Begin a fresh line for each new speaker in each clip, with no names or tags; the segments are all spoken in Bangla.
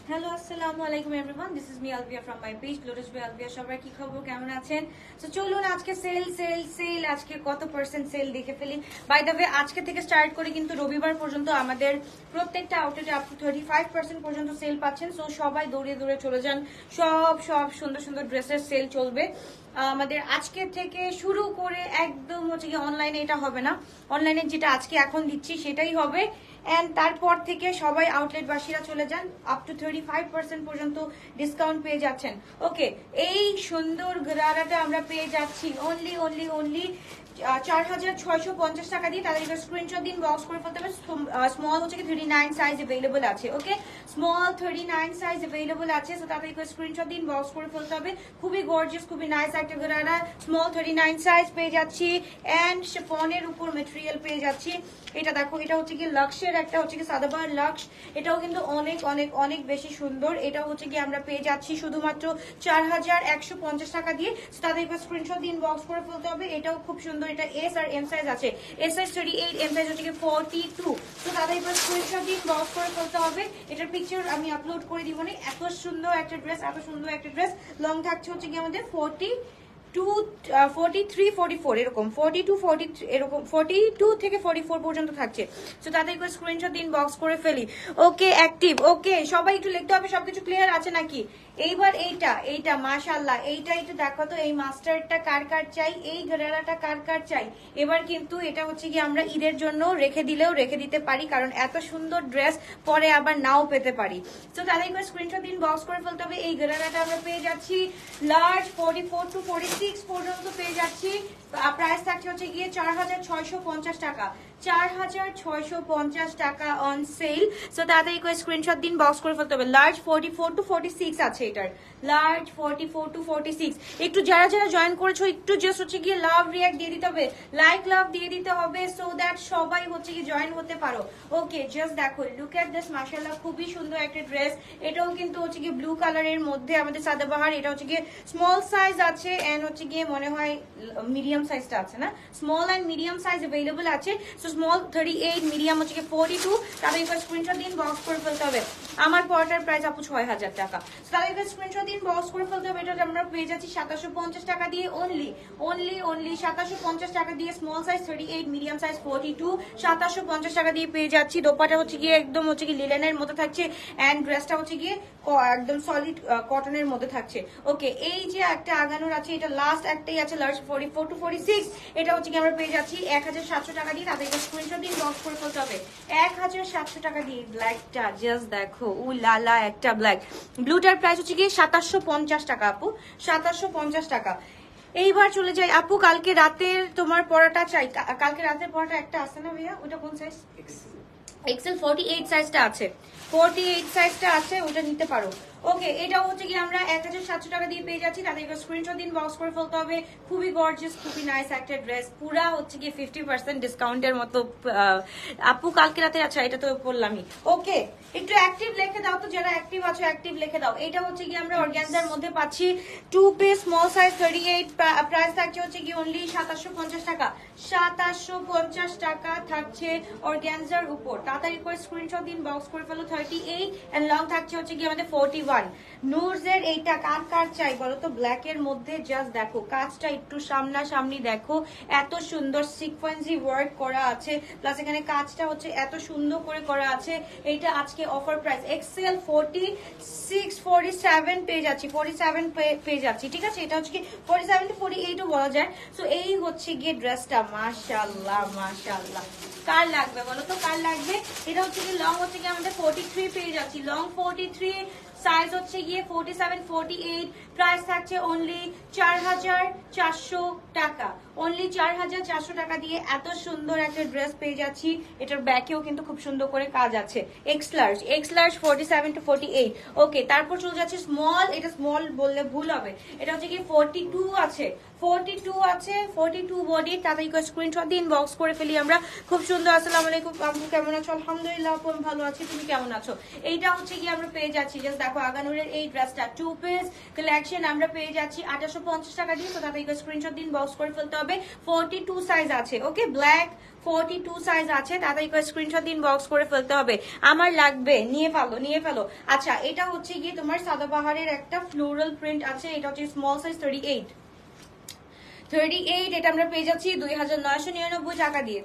হ্যালো আসসালামু আলাইকুম everyone, this is me Alvia from my page lotus by Alvia. সবাই কি খবর, কেমন আছেন? তো চলুন আজকে সেল সেল সেল, আজকে কত পার্সেন্ট সেল দেখে ফেলি। বাই দ্য ওয়ে, আজকে থেকে স্টার্ট করে কিন্তু রবিবার পর্যন্ত আমাদের প্রত্যেকটা আউটলেটে আপ টু 35% পর্যন্ত সেল পাচ্ছেন। সো সবাই দৌড়িয়ে দৌড়ে চলে যান, সব সুন্দর সুন্দর ড্রেসের সেল চলবে আমাদের আজকে থেকে শুরু করে। একদম হচ্ছে কি অনলাইনে এটা হবে না, অনলাইনে যেটা আজকে এখন দিচ্ছি সেটাই হবে। এন্ড তারপর থেকে সবাই আউটলেটবাসীরা চলে যান, আপ টু 35% পর্যন্ত ডিসকাউন্ট পেয়ে যাচ্ছেন। ওকে, এই সুন্দর গরারাটা আমরা পেয়ে যাচ্ছি অনলি 4,650 টাকা দিয়ে। তাদের স্ক্রিনশট দিন, বক্স করে ফেলতে হবে। স্মল হচ্ছে কি 39 সাইজ अवेलेबल আছে। ওকে, স্মল 39 সাইজ अवेलेबल আছে। সো তাদের স্ক্রিনশট দিন, বক্স করে ফেলতে হবে। খুবই গর্জিয়াস, খুবই নাইস একটা গরারা, স্মল 39 সাইজ পেয়ে যাচ্ছি। এন্ড শিফনের উপর ম্যাটেরিয়াল পেয়ে যাচ্ছি। এটা দেখো, এটা হচ্ছে কি লাক্সের একটা হচ্ছে কি সাদাবাহার লাক্স, এটাও কিন্তু অনেক অনেক অনেক বেশি সুন্দর। এটাও হচ্ছে কি আমরা পেয়ে যাচ্ছি শুধুমাত্র 4,150 টাকা দিয়ে। তাদের স্ক্রিনশট দিন, বক্স করে ফেলতে হবে। এটাও খুব সুন্দর, এটা এস আর এম সাইজ আছে। এস সাইজ 38, এম সাইজ হচ্ছে কি 42। তো তাদের স্ক্রিনশট দিন, বক্স করে ফেলতে হবে। এটার পিকচার আমি আপলোড করে দিব না। এত সুন্দর একটা ড্রেস, এত সুন্দর একটা ড্রেস। লং থাকছে হচ্ছে কি আমাদের 43, 44 এরকম, 42, 43 এরকম, 42 থেকে 44 পর্যন্ত থাকছে। তো তাদের স্ক্রিনশট দিন, বক্স করে ফেলি। ওকে, অ্যাক্টিভ। ওকে, সবাই একটু লিখতে হবে সবকিছু ক্লিয়ার আছে নাকি। এইবার এইটা মাশাআল্লাহ, এইটা একটু দেখো তো, এই মাস্টারটা কার কার চাই, এই গরারাটা কার কার চাই। এবার কিন্তু এটা হচ্ছে কি আমরা ঈদের জন্য রেখে দিলেও রেখে দিতে পারি, কারণ এত সুন্দর ড্রেস পরে আবার নাও পেতে পারি। তো তাদের স্ক্রিনশট দিন, বক্স করে ফেলতে হবে। এই গরারাটা আমরা পেয়ে যাচ্ছি লার্জ 44 to 46 পর্যন্ত পেয়ে যাচ্ছি। প্রাইস থাকছে হচ্ছে গিয়ে 4,650 টাকা, 4,650 টাকা অন সেল। সো তাদের স্ক্রিনশট দিন, বক্স করে ফেলতে হবে। লার্জ 44 to 46 আছে এটার, লার্জ 44 to 46। একটু যারা যারা জয়েন করেছো একটু জাস্ট হচ্ছে গিয়ে লাভ রিয়াক্ট দিয়ে দিতে হবে, লাইক লাভ দিয়ে দিতে হবে, সো দ্যাট সবাই হচ্ছে কি জয়েন হতে পারো। ওকে, জাস্ট দেখো, লুক এট দিস, মাশাআল্লাহ খুবই সুন্দর একটা ড্রেস। এটাও কিন্তু হচ্ছে কি ব্লু কালারের মধ্যে আমাদের সাদাবাহার। এটা হচ্ছে গিয়ে স্মল সাইজ আছে এন্ড হচ্ছে গিয়ে মনে হয় মিডিয়াম সাইজটা আছে না, small and medium size available আছে। সো স্মল 38, মিডিয়াম হচ্ছে কি 42। তাদের স্ক্রিনশট দিন, বক্স করে ফেলতে হবে। আমার পরটার প্রাইস আপু 6,000 টাকা। তাদের স্ক্রিনশট দিন, বক্স করে ফেলতে হবে। এটা আমরা পেয়ে যাচ্ছি 2,750 টাকা দিয়ে অনলি 2,750 টাকা দিয়ে। স্মল সাইজ 38, মিডিয়াম সাইজ 42, 2,750 টাকা দিয়ে পেয়ে যাচ্ছি। দোপাটা হচ্ছে গিয়ে একদম হচ্ছে কি লিলেনের মধ্যে থাকছে এন্ড ড্রেসটা হচ্ছে গিয়ে একদম সলিড কটনের মধ্যে থাকছে। ওকে, এই যে একটা আগানোর আছে, এটা লাস্ট একটাই আছে, লার্জ 44 to 46। এটা হচ্ছে কি আমরা পেয়ে যাচ্ছি 1,700 টাকা দিয়ে। তাদেরকে স্ক্রিনশট দিন, বক্স করে ফেলতে হবে। 1,700 টাকা দিয়ে ব্ল্যাকটা জাস্ট দেখো, উ লালা একটা ব্ল্যাক। ব্লুটার প্রাইস হচ্ছে গিয়ে 2,750 টাকা আপু, 2,750 টাকা। এইবার চলে যাই আপু, কালকে রাতের তোমার পড়াটা চাই। কালকে রাতের পড়াটা একটা আছে না ভাইয়া, ওটা কোন সাইজ? এক্সেল 48 সাইজটা আছে, 48 সাইজটা আছে, ওটা নিতে পারো। ওকে, এটাও হচ্ছে কি আমরা 1,700 টাকা দিয়ে পেয়ে যাচ্ছি। তাদের স্ক্রিনশট দিন, বক্স করে ফেলতে হবে। খুবই গর্জিয়াস, খুবই নাইস একটা ড্রেস, পুরা হচ্ছে কি 50% ডিসকাউন্টের মতো। আপু কালকে রাতে, আচ্ছা এটা তো বললামই। ওকে, একটু অ্যাক্টিভ লিখে দাও তো, যারা অ্যাক্টিভ আছো অ্যাক্টিভ লিখে দাও। এটা হচ্ছে কি আমরা অর্গানজার মধ্যে পাচ্ছি 2 পিস, স্মল সাইজ 38। প্রাইস থাকছে হচ্ছে কি অনলি 2,750 টাকা, 2,750 টাকা থাকছে অর্গানজার উপর। তাড়াতাড়ি করে স্ক্রিনশট দিন, বক্স করে ফেলো। 38 এন্ড লং থাকছে হচ্ছে কি আমাদের 41। নূরজের এইটা কার কার চাই বলো তো, ব্ল্যাক এর মধ্যে জাস্ট দেখো, কাজটা একটু সামনাসামনি দেখো, এত সুন্দর সিকোয়েন্সি ওয়ার্ক করা আছে, প্লাস এখানে কাজটা হচ্ছে এত সুন্দর করে করা আছে। এইটা আজকে অফার প্রাইস এক্সেল 46, 47 পেয়ে যাচ্ছি, 47 পেয়ে যাচ্ছি, ঠিক আছে। এটা হচ্ছে কি 47 to 48 ও বলা যায়। সো এই হচ্ছে গিয়ে ড্রেসটা, মাশাআল্লাহ মাশাআল্লাহ। কার লাগবে বলো তো, কার লাগবে? এটা হচ্ছে কি লং হচ্ছে কি আমাদের 43 পেয়ে যাচ্ছি, লং 43, সাইজ হচ্ছে গিয়ে 47, 48। প্রাইস থাকছে অনলি 4,400 টাকা, অনলি 4,400 টাকা দিয়ে এত সুন্দর একটা ড্রেস পেয়ে যাচ্ছি। এটার ব্যাকেও কিন্তু খুব সুন্দর করে কাজ আছে। X large 47 to 48। ওকে, তারপর চলে যাচ্ছে স্মল। এটা স্মল বললে ভুল হবে, এটা হচ্ছে কি 42 আছে, 42 আছে, 42 বডি, তাড়াতাড়ি করে স্ক্রিনশট দিন, বক্স করে ফেলি আমরা। খুব সুন্দর। আসসালামু আলাইকুম আপু, কেমন আছো? আলহামদুলিল্লাহ আপু আমি ভালো আছি, তুমি কেমন আছো? এইটা হচ্ছে কি আমরা পেয়ে যাচ্ছি, জাস্ট দেখো আগানুরের এই ড্রেসটা 2 পিস কালেকশন আমরা পেয়ে যাচ্ছি 2850 টাকা দিয়ে। তো তাড়াতাড়ি করে স্ক্রিনশট দিন, বক্স করে ফেলতে হবে। 42 সাইজ আছে, ওকে, ব্ল্যাক 42 সাইজ আছে, তাড়াতাড়ি করে স্ক্রিনশট দিন, বক্স করে ফেলতে হবে। আমার লাগবে, নিয়ে ফেলো নিয়ে ফেলো। আচ্ছা, এটা হচ্ছে গিয়ে তোমার সাদাবাহারের একটা ফ্লোরাল প্রিন্ট আছে, এটা হচ্ছে স্মল সাইজ 38, এটা আমরা পেয়ে যাচ্ছি 2999 টাকা দিয়ে,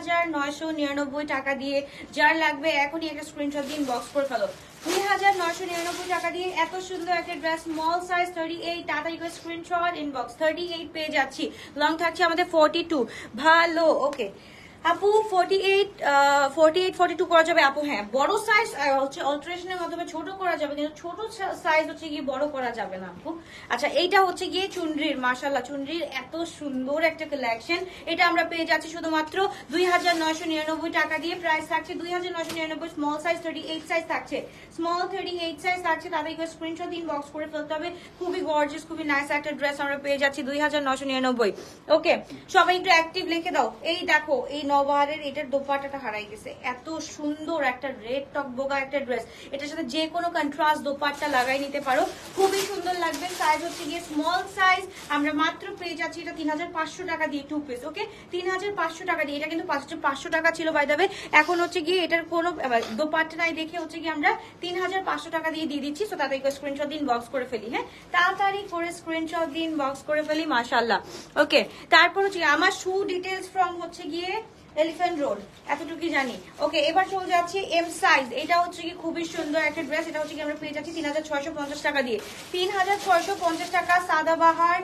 2999 টাকা দিয়ে। যার লাগবে এখনই একটা স্ক্রিনশট দিন, বক্স করে ফেলো। 2999 টাকা দিয়ে এত সুন্দর একটা ড্রেস, স্মল সাইজ 38, তাড়াতাড়ি করে স্ক্রিনশট, ইনবক্স। 38 পেয়ে যাচ্ছি, লং থাকছে আমাদের 42। ভালো, ওকে আপু 48 42 করা যাবে আপু? হ্যাঁ, বড় সাইজ হচ্ছে অল্টারেশনের মাধ্যমে ছোট করা যাবে, কিন্তু ছোট সাইজ হচ্ছে গিয়ে বড় করা যাবে না আপু। আচ্ছা, এইটা হচ্ছে গিয়ে চুনরির, মাশাআল্লাহ চুনরির এত সুন্দর একটা কালেকশন, এটা আমরা পেয়ে যাচ্ছি শুধুমাত্র 2999 টাকা দিয়ে। প্রাইস থাকছে 2999, স্মল সাইজ 38 সাইজ থাকছে, স্মল 38 সাইজ থাকছে। তাদের স্ক্রিনশট দিন, বক্স করে ফেলতে হবে। খুবই গর্জিয়াস, খুবই নাইস একটা ড্রেস আমরা পেয়ে যাচ্ছি 2999। ওকে, সবাই একটু অ্যাক্টিভ লিখে দাও। এই দেখো, এই নওবারের এটার দোপাট্টাটা হারাই গেছে, এত সুন্দর একটা রেড টকবগা একটা ড্রেস, এটার সাথে যে কোনো কন্ট্রাস্ট দোপাট্টা লাগাই নিতে পারো, খুবই সুন্দর লাগবে। সাইজ হচ্ছে গিয়ে স্মল সাইজ, আমরা মাত্র পেয়ে যাচ্ছি এটা 3500 টাকা দিয়ে 2 পিস, ওকে 3500 টাকা দিয়ে। এটা কিন্তু 500 টাকা ছিল বাই দ্য ওয়ে, এখন হচ্ছে গিয়ে এটার কোনো দোপাট্টা নাই দেখে হচ্ছে গিয়ে আমরা 3500 টাকা দিয়ে দিয়ে দিচ্ছি। সো তাড়াতাড়ি করে স্ক্রিনশট দিন, বক্স করে ফেলি। হ্যাঁ, তাড়াতাড়ি করে স্ক্রিনশট দিন, বক্স করে ফেলি, মাশাআল্লাহ। ওকে, তারপর হচ্ছে আমার শু ডিটেলস ফ্রম হচ্ছে গিয়ে এলিফ্যান্ট রোড, এতটুকুই জানি। ওকে, এবার চলে যাচ্ছি এম সাইজ। এটা হচ্ছে কি খুবই সুন্দর একটা ড্রেস, এটা হচ্ছে কি আমরা পেয়ে যাচ্ছি 3650 টাকা দিয়ে, 3650 টাকা। সাদাবাহার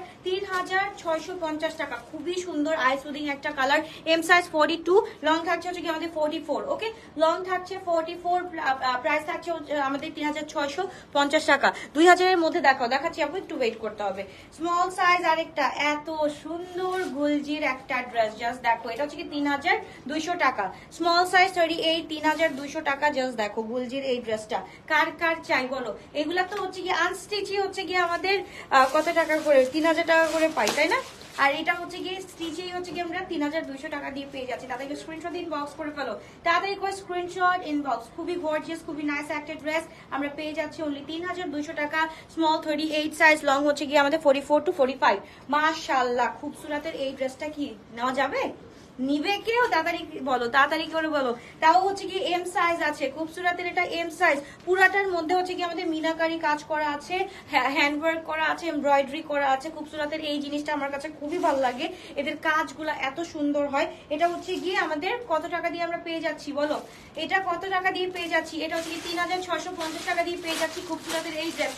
3650 টাকা, খুবই সুন্দর আইসুদিং একটা কালার। এম সাইজ 42, লং থাকছে হচ্ছে কি আমাদের 44, ওকে লং থাকছে 44, প্রাইস থাকছে আমাদের 3650 টাকা। 2000 এর মধ্যে দেখাচ্ছি আপু, একটু ওয়েট করতে হবে। স্মল সাইজ আরেকটা এত সুন্দর গুলজির একটা ড্রেস, জাস্ট দেখো, এটা হচ্ছে কি 3200 টাকা, স্মল সাইজ 38, 3200 টাকা। জাস্ট দেখো গুলজির এই ড্রেসটা, কার কার চাই বলো? এগুলা তো হচ্ছে কি আনস্টিচই হচ্ছে কি আমাদের কত টাকা করে, 3000 টাকা করে পাই, তাই না? আর এটা হচ্ছে গিয়ে স্টিচেই হচ্ছে কি আমরা 3200 টাকা দিয়ে পেয়ে যাচ্ছি। তাদেরকে স্ক্রিনশট ইনবক্স করে ফেলো, তাদের করে স্ক্রিনশট ইনবক্স। খুবই গর্জিয়াস, খুবই নাইস একটা ড্রেস আমরা পেয়ে যাচ্ছি অনলি 3200 টাকা, স্মল 38 সাইজ, লং হচ্ছে গিয়ে আমাদের 44 to 45। মাশাআল্লাহ, খুবসুরতের এই ড্রেসটা কি নেওয়া যাবে? নিবে কেউ? তাড়াতাড়ি বলো, তাড়াতাড়ি করে বলো। তাও হচ্ছে কি এম সাইজ আছে, খুবসুরতের এটা এম সাইজ। পুরাটার মধ্যে হচ্ছে কি আমাদের মিনাকারি কাজ করা আছে, হ্যান্ডওয়ার্ক করা আছে, এমব্রয়ডারি করা আছে। খুবসুরতের এই জিনিসটা আমার কাছে খুবই ভালো লাগে, এদের কাজগুলো এত সুন্দর হয়। এটা হচ্ছে গিয়ে আমাদের কত টাকা দিয়ে আমরা পেয়ে যাচ্ছি বলো? এটা কত টাকা দিয়ে পেয়ে যাচ্ছি? এটা হচ্ছে কি 3650 টাকা দিয়ে পেয়ে যাচ্ছি খুবসুরতের এই ড্রেস।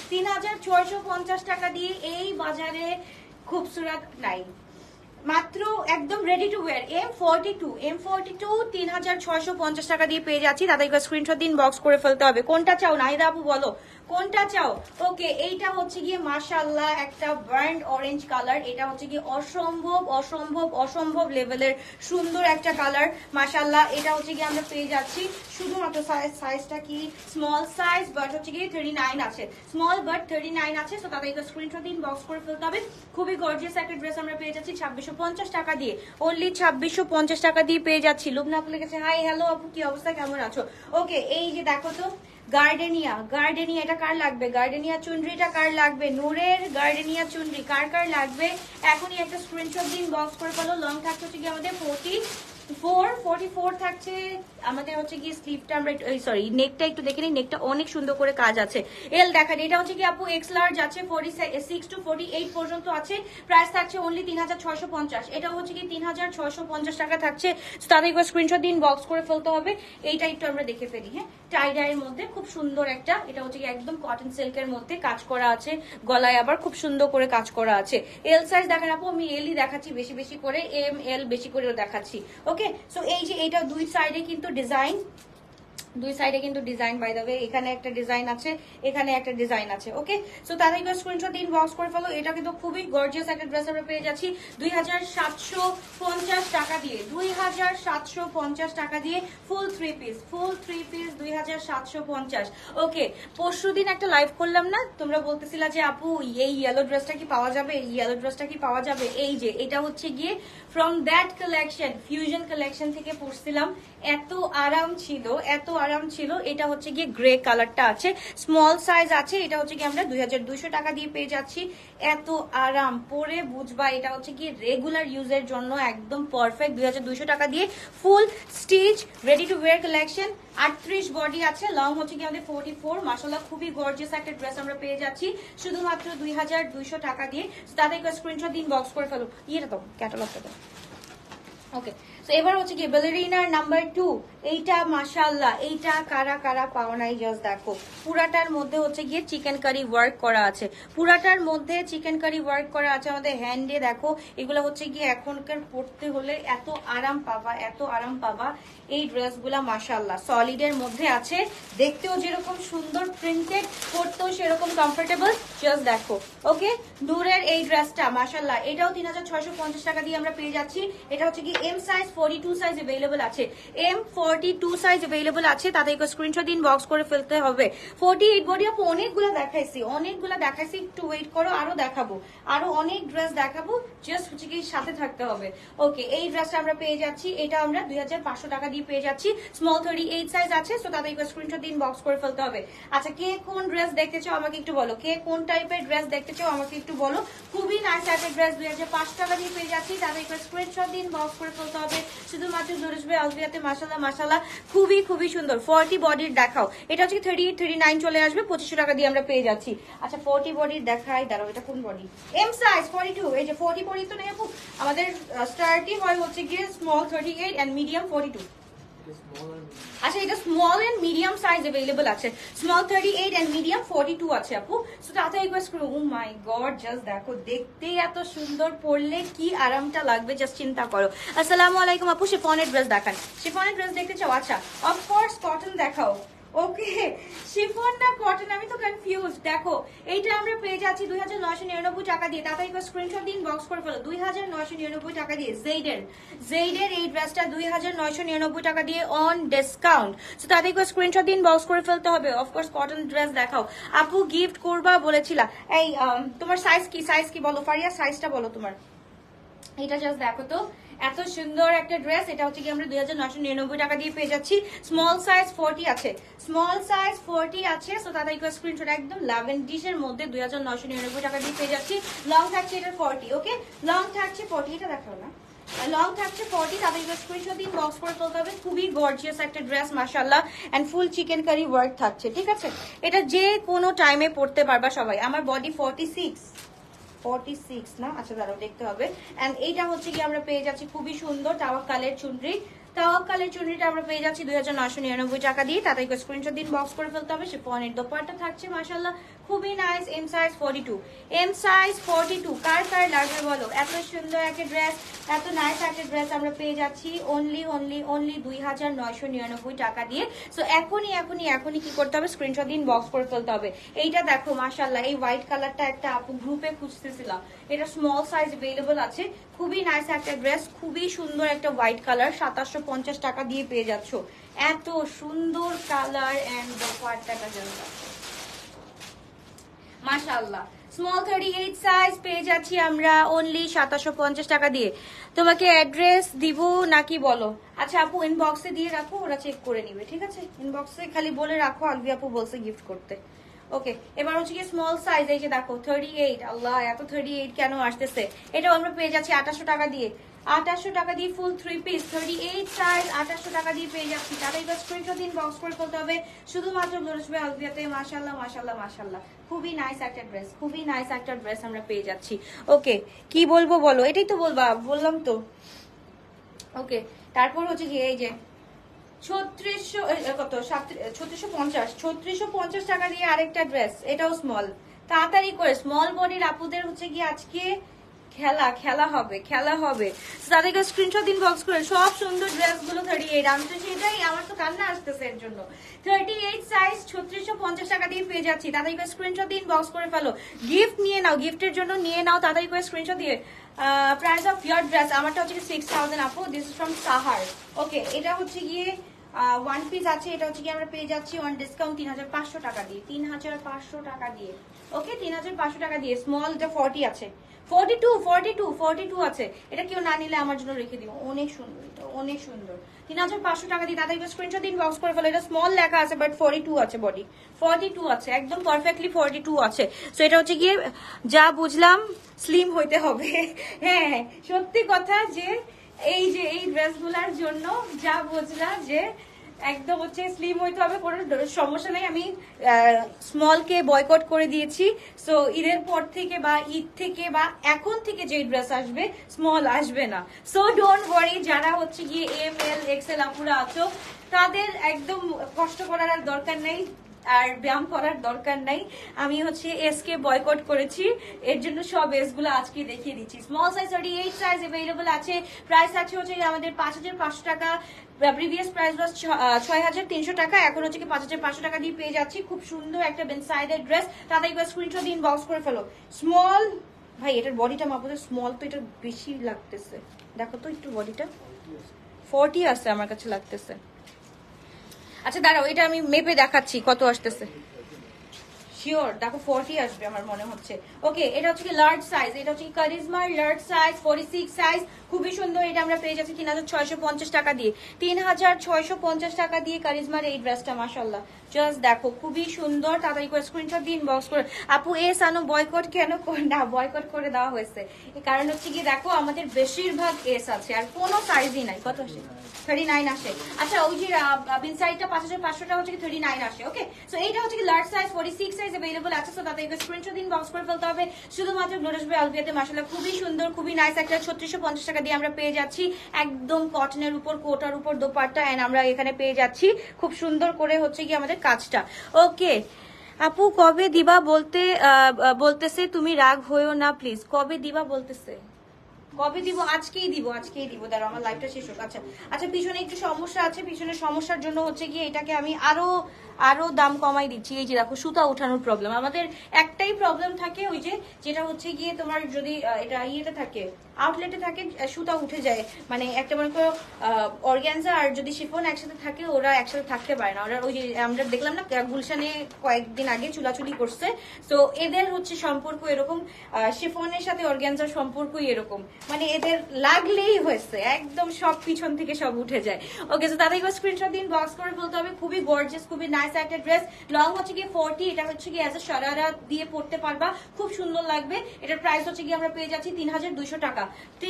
3650 টাকা দিয়ে এই বাজারে খুবসুরত নাই, মাত্র একদম রেডি টু ওয়্যার। M42 3650 টাকা দিয়ে পেয়ে যাচ্ছি। তাদেরকে স্ক্রিনশট দিন, বক্স করে ফেলতে হবে। কোনটা চাও নাহিদা আপু বলো, কোনটা চাও? ওকে, এইটা হচ্ছে গিয়ে মাশাআল্লাহ একটা বার্ন্ড অরেঞ্জ কালার, এটা হচ্ছে গিয়ে অসম্ভব অসম্ভব অসম্ভব লেভেলের সুন্দর একটা কালার, মাশাআল্লাহ। এটা হচ্ছে গিয়ে আমরা পেয়ে যাচ্ছি শুধুমাত্র সাইজটা কি স্মল সাইজ, বাট হচ্ছে গিয়ে 39 আছে, স্মল বাট 39 আছে। তো তাদেরকে স্ক্রিনশট দিন, বক্স করে ফেলতে হবে। খুবই গর্জিয়াস একটা ড্রেস আমরা পেয়ে যাচ্ছি 2650 টাকা দিয়ে, অনলি 2650 টাকা দিয়ে পেয়ে যাচ্ছি। লুবনা আপু লিখেছে হাই হ্যালো আপু, কি অবস্থা, কেমন আছো? ওকে, এই যে দেখো তো গার্ডেনিয়া, এটা কার লাগবে? গার্ডেনিয়া চুনরিটা কার লাগবে? নূরের গার্ডেনিয়া চুনরি কার কার লাগবে? এখনই একটা স্ক্রিনশট দিন, বক্স করে ফেলো। লং থাকছে হচ্ছে কি আমাদের 44 থাকছে আমাদের হচ্ছে কি স্লিভটা আমরা সরি নেকটা একটু দেখে নিই, নেকটা অনেক সুন্দর করে কাজ আছে। এল দেখা যায়, এটা হচ্ছে কি আপু এক্স লার্জ আছে, 46 to 48 পর্যন্ত আছে। প্রাইস থাকছে অনলি 3650, এটা হচ্ছে কি 3650 টাকা থাকছে। তাদের স্ক্রিনশট দিন, বক্স করে ফেলতে হবে। এইটা একটু আমরা দেখে ফেলি। হ্যাঁ, টাই ডাইয়ের মধ্যে খুব সুন্দর একটা, এটা হচ্ছে কি একদম কটন সিল্কের মধ্যে কাজ করা আছে, গলায় আবার খুব সুন্দর করে কাজ করা আছে। এল সাইজ দেখেন আপু, আমি এলই দেখাচ্ছি বেশি বেশি করে, এম এল বেশি করেও দেখাচ্ছি। ওকে, সো এই যে এটা দুই সাইডে কিন্তু ডিজাইন দুই সাইডে কিন্তু ডিজাইন, বাই দ্য ওয়ে এখানে একটা ডিজাইন আছে, এখানে একটা ডিজাইন আছে। ওকে, সো তাদের স্ক্রিনশট দিয়ে ইনবক্স করে ফেলো। এটা কিন্তু খুবই গর্জিয়াস একটা ড্রেস আমরা পেয়ে যাচ্ছি 2750 টাকা দিয়ে, 2750 টাকা দিয়ে ফুল থ্রি পিস 2750। ওকে, পরশুদিন একটা লাইভ করলাম না, তোমরা বলতেছিলা যে আপু এই ইয়েলো ড্রেসটা কি পাওয়া যাবে, এই ইয়েলো ড্রেসটা কি পাওয়া যাবে। এই যে এটা হচ্ছে গিয়ে from that collection, fusion collection থেকে পরছিলাম, এত আরাম ছিল, এত আরাম ছিল। এটা হচ্ছে গিয়ে গ্রে কালারটা আছে, স্মল সাইজ আছে, এটা হচ্ছে গিয়ে আমরা 2200 টাকা দিয়ে পেয়ে যাচ্ছি। এত আরাম, পরে বুঝবা এটা হচ্ছে গিয়ে রেগুলার ইউজের জন্য একদম পারফেক্ট। 2200 টাকা দিয়ে full stitch ready to wear collection. 38 body আছে, লং হচ্ছে গিয়ে আমাদের 44। মাশাআল্লাহ খুবই গর্জিয়াস একটা ড্রেস আমরা পেয়ে যাচ্ছি শুধুমাত্র 2200 টাকা দিয়ে। তাদেরকে স্ক্রিনশট দিন, বক্স করে ফেলো। ইয়েটা তো ক্যাটালগটা দাও। ওকে, তো এবার হচ্ছে কি ব্যালেরিনার নাম্বার 2। এইটা মাশাআল্লাহ, এইটা কারা কারা পাও নাই জাস্ট দেখো। পুরাটার মধ্যে হচ্ছে গিয়ে চিকেন কারি ওয়ার্ক করা আছে, পুরাটার মধ্যে চিকেন কারি ওয়ার্ক করা আছে আমাদের হ্যান্ডে। দেখো এগুলো হচ্ছে গিয়ে এখনকার পড়তে হলে এত আরাম পাবা, এত আরাম পাবা। এই ড্রেসগুলা মাশাআল্লাহ সলিডের মধ্যে আছে, দেখতেও যেরকম সুন্দর, প্রিন্টেড, পরতেও সেরকম কমফোর্টেবল। জাস্ট দেখো। ওকে, নূরের এই ড্রেসটা মাশাআল্লাহ, এটাও 3650 টাকা দিয়ে আমরা পেয়ে যাচ্ছি। এটা হচ্ছে কি এম সাইজ 42 সাইজ अवेलेबल আছে, M42 সাইজ अवेलेबल আছে। তাদেরকে স্ক্রিনশট দিন, বক্স করে ফেলতে হবে। 48 বডি আপু অনেকগুলো দেখাইছি, অনেকগুলো দেখাইছি, একটু ওয়েট করো, আরো দেখাবো, আরো অনেক ড্রেস দেখাবো, জাস্ট হচ্ছে কি সাথে থাকতে হবে। ওকে, এই ড্রেসটা আমরা পেয়ে যাচ্ছি, এটা আমরা 2500 টাকা দিয়ে পেয়ে যাচ্ছি। স্মল 38 সাইজ আছে, সো তাদেরকে স্ক্রিনশট দিন, বক্স করে ফেলতে হবে। আচ্ছা, কে কোন ড্রেস দেখতে চাও আমাকে একটু বলো, কে কোন টাইপের ড্রেস দেখতে চাও আমাকে একটু বলো। খুবই নাইস একটা ড্রেস 2500 টাকা দিয়ে পেয়ে যাচ্ছি। তাদেরকে স্ক্রিনশট দিন, বক্স করে ফেলতে হবে। শুধুমাত্র জোরেশ ভাই আলবিয়াতে মাশাআল্লাহ মাশাআল্লাহ খুবই খুবই সুন্দর। 40 বডির দেখাও, এটা হচ্ছে 38 39 চলে আসবে, 2500 টাকা দিয়ে আমরা পেয়ে যাচ্ছি। আচ্ছা 40 বডির দেখাই, দাঁড়াও এটা কোন বডি, এম সাইজ 42। এই যে 40 বডি তো নেই আপু, আমাদের স্টার্টই হয় হচ্ছে গিয়ে স্মল 38 এন্ড মিডিয়াম 42। আচ্ছা, এটা small and medium size available আছে, স্মল 38 এন্ড মিডিয়াম 42 আছে আপু। সো তাতে রিকোয়েস্ট করো। ও মাই গড, জাস্ট দেখো, দেখতে এত সুন্দর, পরলে কি আরামটা লাগবে জাস্ট চিন্তা করো। আসসালামু আলাইকুম আপু, শিফনের ড্রেস দেখান, শিফনের ড্রেস দেখতে চাও? আচ্ছা, অফকোর্স কটন দেখাও। ওকে, শিফন না কটন, আমি তো কনফিউজ। দেখো এইটা আমরা পেয়ে যাচ্ছি 2999 টাকা দিয়ে। তাড়াতাড়ি স্ক্রিনশট দিন, বক্স করে ফেলো। 2999 টাকা দিয়ে জেইডের এই ড্রেসটা 2999 টাকা দিয়ে অন ডিসকাউন্ট। সো তাড়াতাড়ি স্ক্রিনশট দিন, বক্স করে ফেলতে হবে। অফকোর্স কটন ড্রেস দেখাও। আপু গিফট করবা বলেছিলা, এই তোমার সাইজ কি বলো ফারিয়া, সাইজটা বলো তোমার। এটা জাস্ট দেখো তো, এত সুন্দর একটা ড্রেস। এটা হচ্ছে কি আমরা 2999 টাকা দিয়ে পেয়ে যাচ্ছি। স্মল সাইজ 40 আছে, স্মল সাইজ 40 আছে। সো তাদের স্ক্রিনশট একদম ল্যাভেন্ডিশের মধ্যে 2999 টাকা দিয়ে পেয়ে যাচ্ছি। লং থাকছে এটা 40। ওকে, লং থাকছে 40, এটা দেখাও না, লং থাকছে 40। তাদের স্ক্রিনশট দিন, বক্স করে তুলতে হবে। খুবই গর্জিয়াস একটা ড্রেস মাশাআল্লাহ, and full chikankari work থাকছে। ঠিক আছে, এটা যে কোনো টাইমে পড়তে পারবা সবাই। আমার বডি 46 না, আচ্ছা দাঁড়াও দেখতে হবে। এন্ড এইটা হচ্ছে কি আমরা পেয়ে যাচ্ছি খুবই সুন্দর তাওয়াক্কালের চুনরি। তাওয়াক্কালের চুনরিটা আমরা পেয়ে যাচ্ছি 2999 টাকা দিয়ে। তাদেরকে স্ক্রিনশট দিন, বক্স করে ফেলতে হবে। শিফনের দোপাট্টা থাকছে মাশাআল্লাহ খুবই nice. M size 42, M size 42। কার কার লাগবে বলো? এত সুন্দর একটা ড্রেস, এত নাইস একটা ড্রেস আমরা পেয়ে যাচ্ছি অনলি 2999 টাকা দিয়ে। সো এখনই কি করতে হবে? স্ক্রিনশট দিন, বক্স করে ফেলতে হবে। এইটা দেখো মাশাআল্লাহ, এই হোয়াইট কালারটা একটা আপু গ্রুপে খুঁজতেছিলাম, এটা স্মল সাইজ अवेलेबल আছে। খুবই নাইস একটা ড্রেস, খুবই সুন্দর একটা হোয়াইট কালার, 2750 টাকা দিয়ে পেয়ে যাচ্ছ। এত সুন্দর কালার এন্ড দোপাট্টাটা জানলা মাশাআল্লাহ। স্মল 38 সাইজ পেয়ে যাচ্ছি আমরা অনলি 2750 টাকা দিয়ে। তোমাকে অ্যাড্রেস দিব নাকি বলো? আচ্ছা আপু ইনবক্সে দিয়ে রাখো, ওরা চেক করে নিবে। ঠিক আছে, ইনবক্সে খালি বলে রাখো আলবি আপু বলছে গিফট করতে। ওকে, এবার হচ্ছে কি স্মল সাইজ, এই যে দেখো 38। আল্লাহ, এত 38 কেন আসতেছে? এটাও আমরা পেয়ে যাচ্ছি 2800 টাকা দিয়ে। 2800 টাকা দিয়ে ফুল 3 পিস 38 সাইজ 2800 টাকা দিয়ে পেয়ে যাচ্ছি। তাহলে এবার স্ক্রিনশট দিন, বক্স করে ফেলতে হবে। শুধুমাত্র বলবে আলবিয়াতে মাশাআল্লাহ মাশাআল্লাহ মাশাআল্লাহ খুবই নাইস একটা ড্রেস, খুবই নাইস একটা ড্রেস আমরা পেয়ে যাচ্ছি। ওকে, কি বলবো বলো? এটাই তো বলবা, বললাম তো। ওকে, তারপর হচ্ছে কি এই যে 3650 টাকা দিয়ে আরেকটা ড্রেস, এটাও স্মল। তাড়াতাড়ি করে স্মল বডির আপুদের হচ্ছে কি আজকে খেলা খেলা হবে খেলা হবে। তাদেরকে স্ক্রিনশট দিন বক্স করে, সব সুন্দর ড্রেসগুলো 38। আমি তো সেটাই, আমার তো কান্না আসতেছে এর জন্য। 38 সাইজ 3650 টাকা দিয়ে পেয়ে যাচ্ছি। তাদেরকে স্ক্রিনশট দিন বক্স করে ফেলো, গিফট নিয়ে নাও, গিফটের জন্য নিয়ে নাও তাদেরকে স্ক্রিনশট দিয়ে। প্রাইস অফ ইয়ার ড্রেস আমারটা হচ্ছে 6000 আপু, দিস ইজ ফ্রম সাহার। ওকে, এটা হচ্ছে গিয়ে ওয়ান পিস আছে, এটা হচ্ছে কি আমরা পেয়ে যাচ্ছি অন ডিসকাউন্ট 3500 টাকা দিয়ে, 3500 টাকা দিয়ে। ওকে, 3500 টাকা দিয়ে। স্মল এটা 40 আছে, 42 আছে। এটা কেউ না নিলে আমার জন্য রেখে দিও, অনেক সুন্দর, এটা অনেক সুন্দর। 3500 টাকা দিয়ে তাদের স্ক্রিনশট দিন বক্স করে ফেলো। এটা স্মল লেখা আছে বাট 42 আছে, বডি 42 আছে, একদম পারফেক্টলি 42 আছে। সো এটা হচ্ছে গিয়ে যা বুঝলাম স্লিম হইতে হবে। হ্যাঁ, সত্যি কথা যে এই যে এই ড্রেসগুলোর জন্য যা বুঝলাম যে একদম হচ্ছে স্লিম হইতে হবে, কোনো সমস্যা নেই। আমি স্মলকে বয়কট করে দিয়েছি। সো ঈদের পর থেকে বা ঈদ থেকে বা এখন থেকে যে ড্রেস আসবে স্মল আসবে না। সো ডোন্ট ওয়ারি, যারা হচ্ছে গিয়ে এম এল এক্সেল আপুরা আছো তাদের একদম কষ্ট করার আর দরকার নেই, আর ব্যায়াম করার দরকার নাই। আমি হচ্ছে এস কে বয়কট করেছি, এর জন্য সব এস গুলো আজকে দেখিয়ে দিচ্ছি। স্মল সাইজ 38 সাইজ अवेलेबल আছে। প্রাইস আছে হচ্ছে আমাদের 5500 টাকা, প্রিভিয়াস প্রাইস ওয়াজ 6300 টাকা, এখন হচ্ছে কি 5500 টাকা দিয়ে পেয়ে যাচ্ছি। খুব সুন্দর একটা বেনসাইডের ড্রেস, তাদের স্ক্রিনশট দিন বক্স করে ফেলো। স্মল ভাই, এটার বডিটা মাপতে, স্মল তো এটা বেশি লাগতেছে, দেখো তো একটু বডিটা 40 আছে আমার কাছে লাগতেছে। আচ্ছা দাঁড়াও, এটা আমি মেপে দেখাচ্ছি কত আসতেছে। শিওর দেখো 40 আসবে আমার মনে হচ্ছে। ওকে, এটা হচ্ছে কি লার্জ সাইজ, এটা হচ্ছে কারিজমার লার্জ সাইজ 46 সাইজ, খুবই সুন্দর। এটা আমরা পেয়ে যাচ্ছি 3650 টাকা দিয়ে, 3650 টাকা দিয়ে কারিজমার এই ড্রেসটা। মাশাআল্লাহ, জাস্ট দেখো খুবই সুন্দর। তাড়াতাড়ি করে স্ক্রিনশট দিন বক্স করে। আপু এস আনো বয়কট কেন না, বয়কট করে দেওয়া হয়েছে কারণ হচ্ছে কি দেখো আমাদের বেশিরভাগ এস আছে আর কোনো সাইজই নাই। কত আসে? 39 আসে। আচ্ছা, ওই যে ইনসাইডটা 5500 টাকা হচ্ছে কি 39 আসে। ওকে, সো এইটা হচ্ছে কি লার্জ সাইজ 46 সাইজ अवेलेबल আছে। সো তাতে স্ক্রিনশট দিন বক্স করে ফেলতে হবে শুধুমাত্র গ্লোরাস বাই আলবিয়াতে। মাশাআল্লাহ খুবই সুন্দর, খুবই নাইস একটা 3650 টাকা দিয়ে আমরা পেয়ে যাচ্ছি একদম কটনের উপর, কোটার উপর দোপাট্টা, এন্ড আমরা এখানে পেয়ে যাচ্ছি খুব সুন্দর করে হচ্ছে কি আমাদের কাজটা। ওকে আপু, কবে দিবা বলতেছে, তুমি রাগ হইও না প্লিজ। কবে দিবা বলতেছে, কবে দিব? আজকেই দিব। দাঁড়াও আমার লাইভটা শেষ হোক। আচ্ছা আচ্ছা, পিছনে একটু সমস্যা আছে, পিছনে সমস্যার জন্য হচ্ছে গিয়ে এটাকে আমি আরো দাম কমাই দিচ্ছি। এই যে দেখো সুতা উঠানোর প্রবলেম, আমাদের একটাই প্রবলেম থাকে, ওই যে যেটা হচ্ছে গিয়ে তোমার যদি এটা ইয়েতে থাকে, আউটলেটে থাকে, সুতা উঠে যায়। মানে একটা মনে করো অর্গানজা আর যদি শিফন একসাথে থাকে, ওরা একসাথে থাকতে পারে না। ওরা ওই যে আমরা দেখলাম না গুলশানে কয়েকদিন আগে চুলাচুলি করছে, তো এদের হচ্ছে সম্পর্ক এরকম, শিফনের সাথে অর্গানজার সম্পর্কই এরকম, মানে এদের লাগলেই হয়েছে একদম সব পিছন থেকে সব উঠে যায়। ওকে, তো তাদের স্ক্রিনশট দিন বক্স করে বলতে হবে। খুবই গর্জিয়াস, খুবই নাইস একটা ড্রেস। লং হচ্ছে কি 40, এটা হচ্ছে কি অ্যাজ এ শারারা দিয়ে পড়তে পারবা, খুব সুন্দর লাগবে। এটার প্রাইস হচ্ছে কি আমরা পেয়ে যাচ্ছি 3200 টাকা,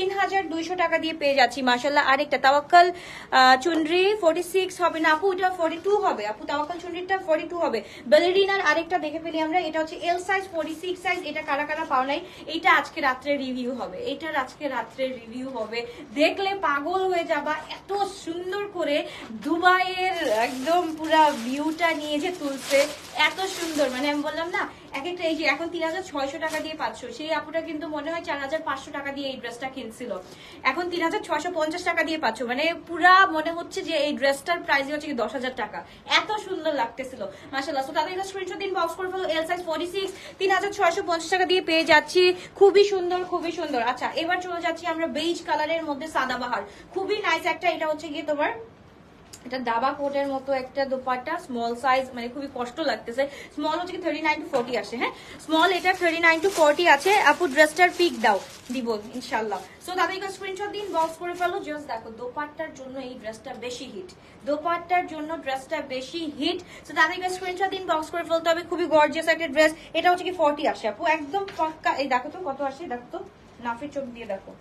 3200 টাকা দিয়ে পেয়ে যাচ্ছি। মাশাআল্লাহ, আরেকটা তাওয়াক্কাল চুনরি 46 হবে না আপু, এটা 42 হবে আপু, তাওয়াক্কাল চুনরিটা 42 হবে। বেলেরিনার আরেকটা দেখে ফেলি আমরা, এটা হচ্ছে এল সাইজ 46 সাইজ। এটা কারা কারা পাও নাই, এটা আজকে রাত্রে রিভিউ হবে, এটার আজকে রাত্রে রিভিউ হবে, দেখলে পাগল হয়ে যাবা। এত সুন্দর করে দুবাইয়ের একদম পুরা ভিউটা নিয়ে যে তুলছে, এত সুন্দর, মানে আমি বললাম না এক একটা। এই যে এখন 3600 টাকা দিয়ে পাচ্ছ, সেই আপুটা কিন্তু মনে হয় 4500 টাকা দিয়ে এই ড্রেসটা কিনছিল, এখন 3650 টাকা দিয়ে পাচ্ছ। মানে পুরা মনে হচ্ছে যে এই ড্রেসটার প্রাইস হচ্ছে 10,000 টাকা, এত সুন্দর লাগতেছিল মাশাআল্লাহ। সো তাদের স্ক্রিনশট দিন বক্স করে ফেলো। এল সাইজ 46, 3650 টাকা দিয়ে পেয়ে যাচ্ছি, খুবই সুন্দর, খুবই সুন্দর। আচ্ছা, এবার চলে যাচ্ছি আমরা বেজ কালারের মধ্যে সাদাবাহার, খুবই নাইস একটা। এটা হচ্ছে গিয়ে তোমার এটা দাবা কোটের মতো একটা দোপাট্টা, স্মল সাইজ, মানে খুবই কষ্ট লাগতেছে। স্মল হচ্ছে কি 39 to 40 আসে। হ্যাঁ, স্মল এটা 39 to 40 আছে। আপু ড্রেসটার পিক দাও, দিব ইনশাআল্লাহ। সো তাদেরকে স্ক্রিনশট দিন বক্স করে ফেলো। জাস্ট দেখো দোপাট্টার জন্য এই ড্রেসটা বেশি হিট, দোপাট্টার জন্য ড্রেসটা বেশি হিট। সো তাদেরকে স্ক্রিনশট দিন বক্স করে ফেলতে হবে। খুবই গর্জিয়াস একটা ড্রেস। এটা হচ্ছে কি 40 আসে আপু, একদম পাক্কা। এই দেখো তো কত আসে, দেখো তো নাফির চোখ দিয়ে দেখো,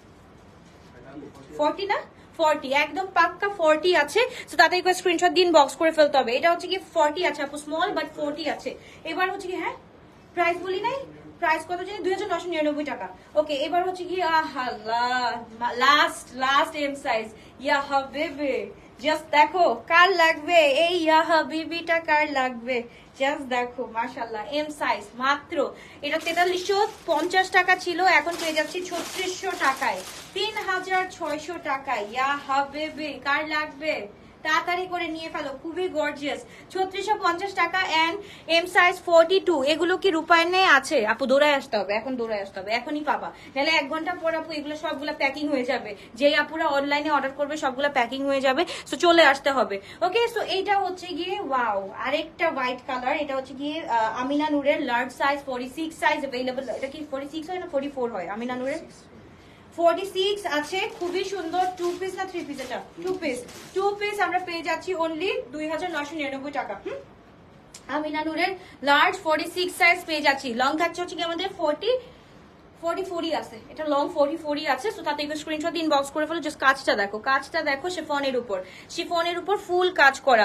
40 না 40, একদম পাক্কা 40 আছে। তো তাদেরকে স্ক্রিনশট দিন বক্স করে ফেলতে হবে। এটা হচ্ছে কি 40 আছে আপু, স্মল বাট 40 আছে। এবার হচ্ছে কি, হ্যাঁ প্রাইস বলি নাই, প্রাইস কত জানি 2999 টাকা। ওকে, এবার হচ্ছে কি লাস্ট এম সাইজ, ইয়া হাবিবি জাস্ট দেখো কার লাগবে এই ইয়া হাবিবিটা, কার লাগবে জাস্ট দেখো মাশাআল্লাহ। এম সাইজ মাত্র, এটা 4350 টাকা ছিল, এখন পেয়ে যাচ্ছি 3600 টাকায়, 3600 টাকায়। ইয়া হাবিবি, কার লাগবে তাড়াতাড়ি করে নিয়ে ফেলো, খুবই গর্জিয়াস। 3650 টাকা এন্ড এম সাইজ 42। এগুলো কি রূপায়ণে আছে আপু? দৌড়ায় আসতে হবে, এখন দৌড়ায় আসতে হবে, এখনই পাবা, নাহলে 1 ঘন্টা পর আপু এগুলো সবগুলো প্যাকিং হয়ে যাবে। যেই আপুরা অনলাইনে অর্ডার করবে সবগুলো প্যাকিং হয়ে যাবে, সো চলে আসতে হবে। ওকে, সো এইটা হচ্ছে গিয়ে ওয়াও আরেকটা হোয়াইট কালার, এটা হচ্ছে গিয়ে আমিনা নূরের লার্জ সাইজ 46 সাইজ अवेलेबल। এটা কি 46 হয় না 44 হয়? আমিনা নূরের 46 আছে, খুবই সুন্দর। 2 পিস না 3 পিস? এটা 2 পিস আমরা পেয়ে যাচ্ছি অনলি 2999 টাকা। আমিনা নূরের লার্জ 46 সাইজ পেয়ে যাচ্ছি। লং থাকছে হচ্ছে কি আমাদের 44 আছে, এটা লং 44 আছে। সো তাতে একটু স্ক্রিনশট দিয়ে ইনবক্স করে ফেলো। জাস্ট কাজটা দেখো, কাজটা দেখো, শিফনের উপর ফুল কাজ করা।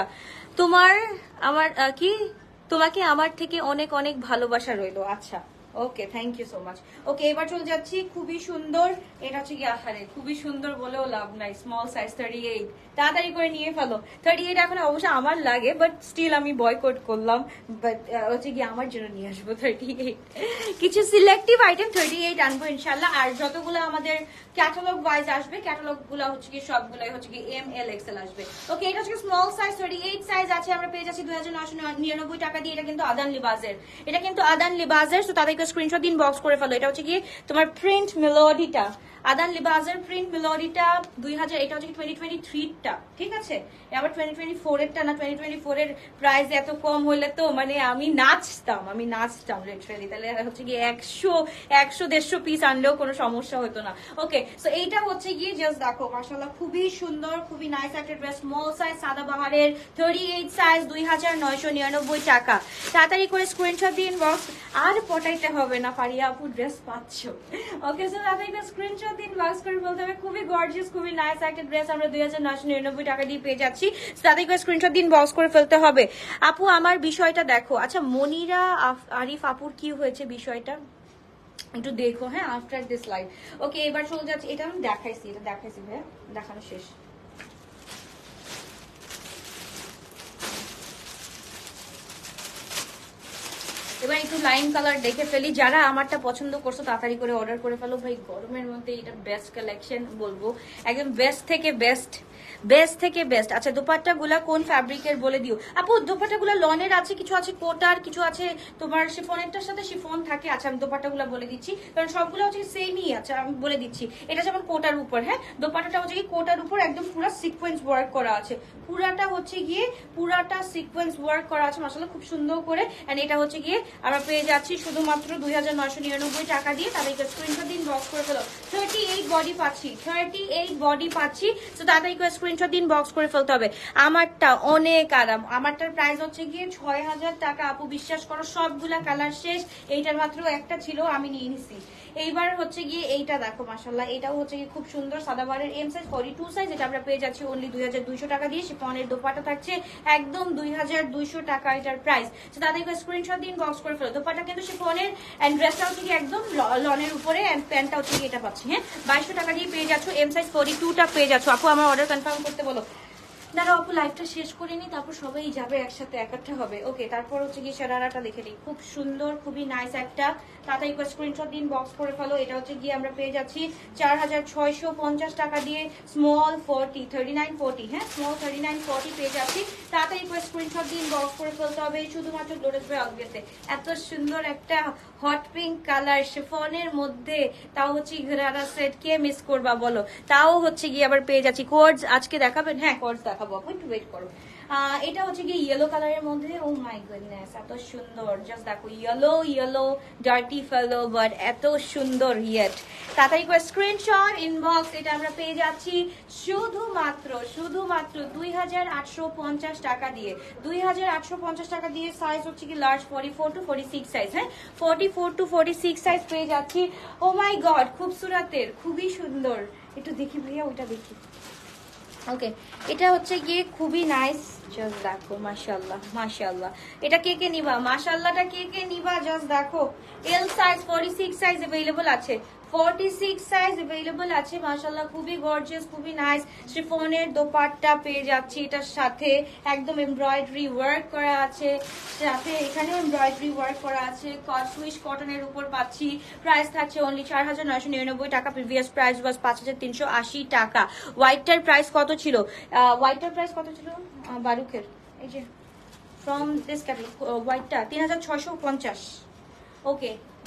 তোমাকে আমার থেকে অনেক অনেক ভালোবাসা রইলো। আচ্ছা, okay, thank you so much. Okay, এবার চলে যাচ্ছি, খুবই সুন্দর। এটা হচ্ছে কি আহারে খুবই সুন্দর বলেও লাভ নাই, স্মল সাইজ 38। তাড়াতাড়ি করে নিয়ে ফেলো। 38 এখন অবশ্য আমার লাগে, বাট স্টিল আমি বয়কট করলাম। বাট হচ্ছে কি আমার জন্য নিয়ে আসবো 38। কিছু সিলেক্টিভ আইটেম 38 আনবো ইনশাল্লাহ। আর যতগুলো আমাদের ক্যাটালগ ওয়াইজ আসবে, ক্যাটালগ গুলো হচ্ছে কি সবগুলাই হচ্ছে কি এম এল এক্সেল আসবে। ওকে, এটা হচ্ছে স্মল সাইজ 38 সাইজ আছে, আমরা পেয়ে যাচ্ছি 2999 টাকা দিয়ে। এটা কিন্তু আদান লিবাজের, তো তাদেরকে স্ক্রিনশট দিন বক্স করে ফেলো। এটা হচ্ছে কি তোমার প্রিন্ট মেলোডিটা, আদান লিবাজের প্রিন্ট মেলোডিটা 2000, এটা হচ্ছে 2023 টা, ঠিক আছে? আবার 2024 এরটা না, 2024 এর প্রাইস এত কম হইলে তো মানে আমি নাচতাম লিটারালি। তাহলে হচ্ছে কি 100-150 পিস আনলেও কোনো সমস্যা হতো না। ওকে, সো এইটা হচ্ছে গিয়ে জাস্ট দেখো মাশাআল্লাহ, খুবই সুন্দর, খুবই নাইস একটা ড্রেস। স্মল সাইজ সাদাবাহারের 38 সাইজ 2999 টাকা। তাড়াতাড়ি করে স্ক্রিনশট দিন বক্স, আর পটাইতে হবে না, ফারিয়া আপু ড্রেস পাচ্ছ। ওকে, সো তাড়াতাড়ি স্ক্রিনশট দিন বক্স করে বলতে হবে খুবই গর্জিয়াস, খুবই নাইস একটা ড্রেস আমরা 2999 টাকা দিয়ে পেয়ে যাচ্ছি। তাদের করে স্ক্রিনশট দিন বক্স করে ফেলতে হবে। আপু আমার বিষয়টা দেখো। আচ্ছা, মনিরা আরিফ আপুর কি হয়েছে বিষয়টা একটু দেখো, হ্যাঁ, আফটার দিস লাইভ। ওকে, এবার চলে যাচ্ছে, এটা আমি দেখাইছি ভাইয়া, দেখানো শেষ। এবার একটু লাইম কালার দেখে ফেলি। যারা আমারটা পছন্দ করছো তাড়াতাড়ি করে অর্ডার করে ফেলো ভাই, গরমের মধ্যে এটা বেস্ট কালেকশন বলবো, একদম বেস্ট থেকে বেস্ট। আচ্ছা, দোপাট্টা গুলা কোন ফ্যাব্রিকের বলে দিও আপু। দোপাট্টা গুলা লনের আছে, কিছু আছে কোটার, কিছু আছে তোমার শিফনেরটার সাথে শিফন থাকে। আচ্ছা, আমি দোপাট্টা গুলা বলে দিচ্ছি, কারণ সবগুলো হচ্ছে সেমই আছে, আমি বলে দিচ্ছি। এটা যেমন কোটার উপর, হ্যাঁ, দোপাট্টাটা হচ্ছে কি কোটার উপর একদম পুরো সিকোয়েন্স ওয়ার্ক করা আছে, পুরাটা হচ্ছে গিয়ে পুরাটা সিকোয়েন্স ওয়ার্ক করা আছে মাশাআল্লাহ, খুব সুন্দর করে। এন্ড এটা হচ্ছে গিয়ে আমরা পেয়ে যাচ্ছি শুধুমাত্র 2999 টাকা দিয়ে। তাদেরকে স্ক্রিনশট দিন বক্স করে ফেলো। 38 বডি পাচ্ছি। তো তাদেরকে স্ক্রিনশট দিন বক্স করে ফেলতে হবে। আমারটা অনেক আরাম, আমারটার প্রাইস হচ্ছে গিয়ে 6000 টাকা। আপু বিশ্বাস করো সবগুলা কালার শেষ, এইটার মাত্র একটা ছিল, আমি নিয়ে নিছি। এইবার হচ্ছে গিয়ে এইটা দেখো মাশাআল্লাহ, এটাও হচ্ছে গিয়ে খুব সুন্দর সাদাবারের এম সাইজ 42 সাইজ। এটা আমরা পেয়ে যাচ্ছি অনলি 2200 টাকা দিয়ে। শিফনের দোপাট্টা থাকছে একদম 2200 টাকা এটার প্রাইস। তো তাদেরকে স্ক্রিনশট দিন বক্স করে ফেলো। দোপাট্টা কিন্তু শিফনের এন্ড ড্রেসটা হচ্ছে গিয়ে একদম লনের উপরে, এন্ড প্যান্টটা হচ্ছে গিয়ে এটা পাচ্ছি, হ্যাঁ, 2200 টাকা দিয়ে পেয়ে যাচ্ছ। এম সাইজ 42টা পেয়ে যাচ্ছ। আপু আমার অর্ডার কনফার্ম করতে বলো। দাঁড়াও আপু, লাইভটা শেষ করে নি, তারপর সবাই যাবে একসাথে, একটা হবে। ওকে, তারপর হচ্ছে গিয়ে সারারাটা দেখে নিই, খুব সুন্দর, খুবই নাইস একটা। তাতে স্ক্রিনশট দিন বক্স করে ফেলো। এটা হচ্ছে গিয়ে আমরা পেয়ে যাচ্ছি 4650 টাকা দিয়ে। স্মল 3940, হ্যাঁ, স্মল 3940 পেয়ে যাচ্ছি। তাতে স্ক্রিনশট দিন বক্স করে ফেলতে হবে শুধুমাত্র গ্লোরেস বাই অলগেতে। এত সুন্দর একটা হট পিঙ্ক কালার শিফনের মধ্যে, তাও হচ্ছে ঘরারা সেট, কে মিস করবা বলো। তাও হচ্ছে গিয়ে আবার পেয়ে যাচ্ছি কোডস। আজকে দেখাবেন? হ্যাঁ, কোডস দেখাবো, একটু ওয়েট করো। এটা হচ্ছে কি ইয়েলো কালারের মধ্যে। ও মাই গুডনেস, এত সুন্দর, জাস্ট দেখো, ইয়েলো ডার্টি ফেলো, বাট এত সুন্দর ইয়েট। তাড়াতাড়ি করে স্ক্রিনশট ইনবক্স। এটা আমরা পেয়ে যাচ্ছি শুধুমাত্র 2850 টাকা দিয়ে। 2850 টাকা দিয়ে। সাইজ হচ্ছে কি লার্জ 44 to 46 সাইজ, হ্যাঁ, 44 to 46 সাইজ পেয়ে যাচ্ছি। ও মাই গড, খুবসুরতের, খুবই সুন্দর। একটু দেখি ভাইয়া, ওইটা দেখি। ওকে, এটা হচ্ছে গিয়ে খুবই নাইস, জাস্ট দেখো মাশাআল্লাহ। এটা কে নিবা? মাশাআল্লাহটা কে নিবা? জাস্ট দেখো, এল সাইজ 46 সাইজ अवेलेबल আছে। 46 সাইজ अवेलेबल আছে মাশাআল্লাহ, খুবই গর্জিয়াস, খুবই নাইস। শিফনের দোপাট্টা পেয়ে যাচ্ছি এটার সাথে, একদম এমব্রয়ডারি ওয়ার্ক করা আছে, সাথে এখানেও এমব্রয়ডারি ওয়ার্ক করা আছে, সুইস কটনের উপর পাচ্ছি। প্রাইস থাকছে অনলি 4999 টাকা, প্রিভিয়াস প্রাইস ওয়াজ 5380 টাকা। হোয়াইটটার প্রাইস কত ছিল? হোয়াইটটার প্রাইস কত ছিল বারুকের? এই যে ফ্রম দিস ক্যাটালগ হোয়াইটটা 3650। ওকে,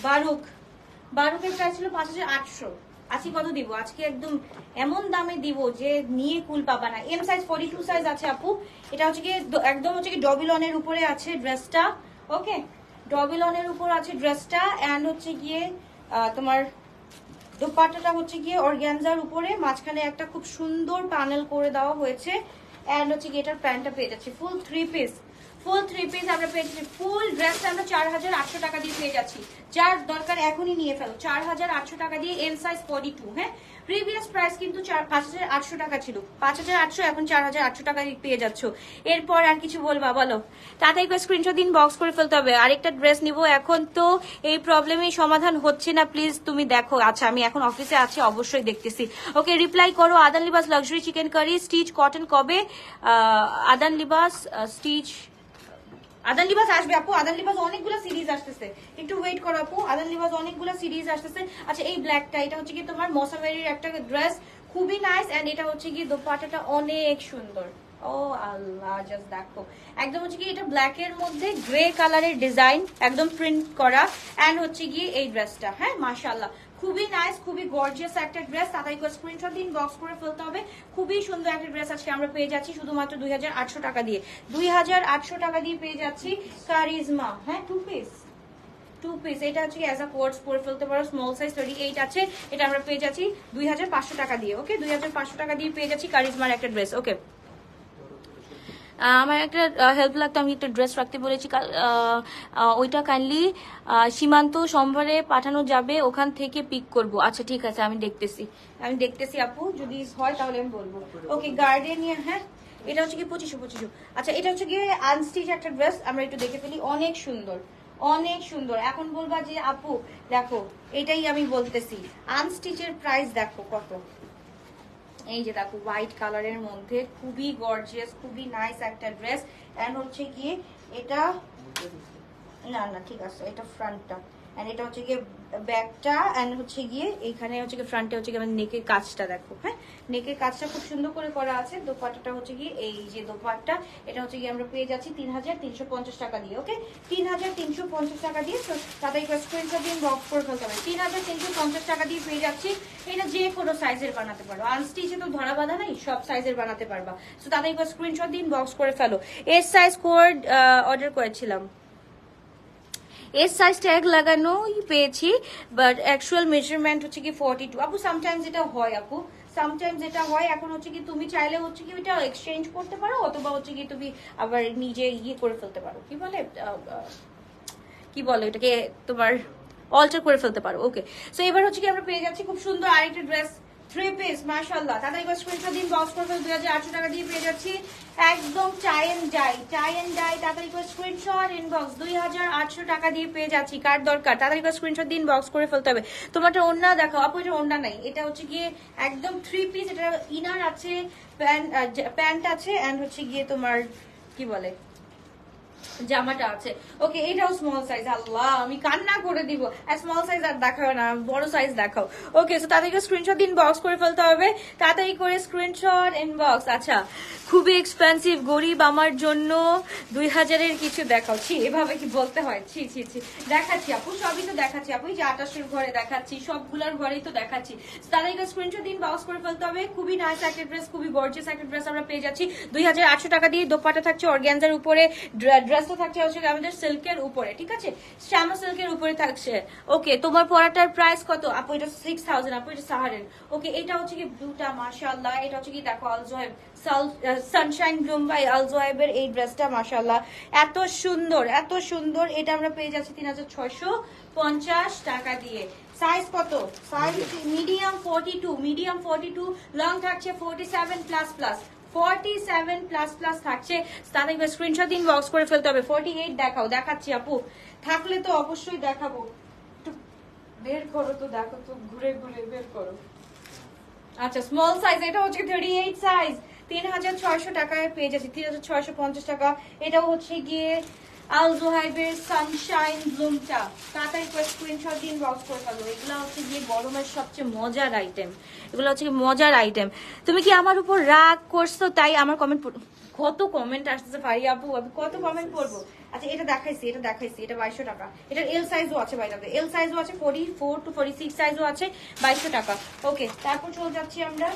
বারুকের প্রাইস ছিল 5800। আজকে কত দিব? আজকে একদম এমন দামে দিব যে নিয়ে কুল পাবা না। এম সাইজ 42 সাইজ আছে আপু। এটা হচ্ছে কি একদম হচ্ছে কি ডবল অনের উপরে আছে ড্রেসটা। ওকে, ডবল অনের উপর আছে ড্রেসটা, এন্ড হচ্ছে গিয়ে তোমার দোপাট্টাটা হচ্ছে গিয়ে অর্গানজার উপরে, মাঝখানে একটা খুব সুন্দর প্যানেল করে দেওয়া হয়েছে, এন্ড হচ্ছে গিয়ে এটার প্যান্টটা পেয়ে যাচ্ছি ফুল থ্রি পিস। আমরা পেয়ে যাচ্ছি। ফুল ড্রেসটা আমরা 4800 টাকা দিয়ে পেয়ে যাচ্ছি। যার দরকার এখনই নিয়ে ফেলো, 4800 টাকা দিয়ে, এম সাইজ 42। হ্যাঁ, প্রিভিয়াস প্রাইস কিন্তু 5800 টাকা ছিল, 5800, এখন 4800 টাকা পেয়ে যাচ্ছ। এরপর আর কিছু বলবা বলো? তাড়াতাড়ি করে স্ক্রিনশট দিন, বক্স করে ফেলতে হবে। আরেকটা ড্রেস নিব, এখন তো এই প্রবলেমের সমাধান হচ্ছে না, প্লিজ তুমি দেখো। আচ্ছা, আমি এখন অফিসে আছি, অবশ্যই দেখতেছি। ওকে, রিপ্লাই করো। Adan Libas luxury chikankari stitch cotton কবে? আদান লিবাস স্টিচ, আদান লিবাস আসবে আপু। আদান লিবাস অনেকগুলো সিরিজ আসতেছে, একটু ওয়েট করো আপু। আদান লিবাস অনেকগুলো সিরিজ আসতেছে। আচ্ছা, এই ব্ল্যাকটা, এটা হচ্ছে কি তোমার মৌসামেরির একটা ড্রেস, খুবই নাইস, এন্ড এটা হচ্ছে কি দোপাট্টাটা অনেক সুন্দর। ও আল্লাহ, জাস্ট দেখো, একদম হচ্ছে কি এটা ব্ল্যাক এর মধ্যে গ্রে কালারের ডিজাইন, একদম প্রিন্ট করা, এন্ড হচ্ছে গিয়ে এই ড্রেসটা। হ্যাঁ, মাশাআল্লাহ, খুবই নাইস, খুবই গর্জিয়াস একটা ড্রেস। তাড়াতাড়ি করে স্ক্রিনশট দিন, বক্স করে ফেলতে হবে। খুবই সুন্দর একটা ড্রেস আজকে আমরা পেয়ে যাচ্ছি শুধুমাত্র 2800 টাকা দিয়ে। 2800 টাকা দিয়ে পেয়ে যাচ্ছি কারিজমা। হ্যাঁ, টু পিস, এটা হচ্ছে অ্যাজ আ কোর্স পরে ফেলতে পারো, স্মল সাইজ 38 আছে। এটা আমরা পেয়ে যাচ্ছি 2500 টাকা দিয়ে। ওকে, 2500 টাকা দিয়ে পেয়ে যাচ্ছি কারিজমার একটা ড্রেস। ওকে, আমার একটা হেল্প লাগতো, আমি একটা ড্রেস রাখতে বলেছি, ওইটা কাইন্ডলি সীমান্ত সোমবারে পাঠানো যাবে, ওখান থেকে পিক করব। আচ্ছা ঠিক আছে, আমি দেখতেছি আপু, যদি হয় তাহলে আমি বলবো। Okay, Gardenia. হ্যাঁ, এটা হচ্ছে কি 2500। আচ্ছা, এটা হচ্ছে কি আনস্টিচ একটা ড্রেস, আমরা একটু দেখে ফেলি। অনেক সুন্দর, অনেক সুন্দর। এখন বলবা যে আপু দেখো, এটাই আমি বলতেছি, আনস্টিচের প্রাইস দেখো কত। এই যে দেখো, হোয়াইট কালারের মধ্যে খুবই গর্জিয়াস, খুবই নাইস একটা ড্রেস, এন্ড হচ্ছে গিয়ে এটা না ঠিক আছে, এটা ফ্রন্টটা, এন্ড এটা হচ্ছে গিয়ে ব্যাকটা, এন্ড হচ্ছে গিয়ে এইখানে হচ্ছে গিয়ে ফ্রন্টে হচ্ছে গিয়ে আমাদের নেকের কাজটা দেখো। হ্যাঁ, নেকের কাজটা খুব সুন্দর করে করা আছে। দোপাট্টাটা হচ্ছে গিয়ে এই যে দোপাট্টা, এটা হচ্ছে গিয়ে আমরা পেয়ে যাচ্ছি 3350 টাকা দিয়ে। ওকে, 3350 টাকা দিয়ে। তাদের স্ক্রিনশট দিয়ে বক্স করে ফেলতে হবে। 3350 টাকা দিয়ে পেয়ে যাচ্ছি। এটা যে কোনো সাইজের বানাতে পারো, আনস্টিচে তো ধরা বাঁধা নাই, সব সাইজের বানাতে পারবা। তো তাদের স্ক্রিনশট দিন, বক্স করে ফেলো। এস সাইজ কোড অর্ডার করেছিলাম, এর সাইজ ট্যাগ লাগানোই পেয়েছি, বাট অ্যাকচুয়াল মেজারমেন্ট হচ্ছে কি 42। আপু সামটাইমস এটা হয়, আপু সামটাইমস এটা হয়। এখন হচ্ছে কি তুমি চাইলে হচ্ছে কি ওইটা এক্সচেঞ্জ করতে পারো, অথবা হচ্ছে কি তুমি আবার নিজে করে ফেলতে পারো, কি বলে এটাকে, তোমার অল্টার করে ফেলতে পারো। ওকে, সো এবার হচ্ছে কি আমরা পেয়ে যাচ্ছি খুব সুন্দর আরেকটা ড্রেস, থ্রি পিস, মাশাআল্লাহ। তাদের এবার স্ক্রিনশট দিন, বক্স করে 2800 টাকা দিয়ে পেয়ে যাচ্ছি, একদম টাই এন্ড ডাই। তাদের স্ক্রিনশট ইনবক্স, 2800 টাকা দিয়ে পেয়ে যাচ্ছি। কার দরকার তাদের স্ক্রিনশট দিন, বক্স করে ফেলতে হবে। তোমারটা ওড়না দেখাও আপু, এটা ওড়না নাই, এটা হচ্ছে গিয়ে একদম থ্রি পিস। এটা ইনার আছে, প্যান্ট আছে, এন্ড হচ্ছে গিয়ে তোমার কি বলে জামাটা আছে। ওকে, এটাও স্মল সাইজ। আল্লাহ, আমি কান্না করে দিব, স্মল সাইজ আর দেখাও না, বড় সাইজ দেখাও। ওকে, সো তাদেরকে স্ক্রিনশট দিন, বক্স করে ফেলতে হবে, তাড়াতাড়ি করে স্ক্রিনশট ইনবক্স। আচ্ছা, খুবই এক্সপেন্সিভ, গরিব আমার জন্য 2000-এর কিছু দেখাও। ছি, এভাবে কি বলতে হয়? ছি, দেখাচ্ছি আপু, সবই তো দেখাচ্ছি আপু, যে 2800-এর ঘরে দেখাচ্ছি, সবগুলোর ঘরেই তো দেখাচ্ছি। তাদেরকে স্ক্রিনশট দিন, বক্স করে ফেলতে হবে। খুবই নাইস একটা ড্রেস, খুবই গর্জিয়াস একটা ড্রেস আমরা পেয়ে যাচ্ছি 2800 টাকা দিয়ে। দোপাট্টা থাকছে অর্গানজার উপরে, ড্রেসটা থাকছে হচ্ছে আমাদের সিল্কের উপরে, ঠিক আছে, শ্যামা সিল্কের উপরে থাকছে। ওকে, তোমার পরাটার প্রাইস কত আপু? এটা 6000 আপু, এটা সাহারেন। ওকে, এটা হচ্ছে কি ব্লুটা, মাশাআল্লাহ। এটা হচ্ছে কি দেখো, আলজোয়েব সানশাইন ব্লুম বাই আলজোয়েবের এই ড্রেসটা, মাশাআল্লাহ, এত সুন্দর। এটা আমরা পেয়ে যাচ্ছি 3650 টাকা দিয়ে। সাইজ কত? সাইজ মিডিয়াম 42, লং থাকছে 47++, 47++ থাকছে। তাদের স্ক্রিনশট দিন, বক্স করে ফেলতে হবে। 48 দেখাও, দেখাচ্ছি আপু, থাকলে তো অবশ্যই দেখাবো। বের করো তো, দেখো তো, ঘুরে ঘুরে বের করো। আচ্ছা স্মল সাইজ, এটা হচ্ছে 38 সাইজ, 3600 টাকায় পেয়ে যাচ্ছি, 3650 টাকা। এটাও হচ্ছে গিয়ে আল জোহাইবের সানশাইন ব্লুমটা। তাড়াতাড়ি করে স্ক্রিনশট দিন, বক্স করে ফেলো। এগুলো হচ্ছে গিয়ে গরমের সবচেয়ে মজার আইটেম, এগুলো হচ্ছে মজার আইটেম। তুমি কি আমার উপর রাগ করছো তাই আমার কমেন্ট, কত কমেন্ট আসতেছে ফারিয়া আপু, আমি কত কমেন্ট করবো। আচ্ছা এটা দেখাইছি, এটা 2200 টাকা। এটার এল সাইজও আছে বাই দ্য ওয়ে, এল সাইজও আছে, 44 to 46 সাইজও আছে, 2200 টাকা। ওকে, তারপর চলে যাচ্ছি আমরা।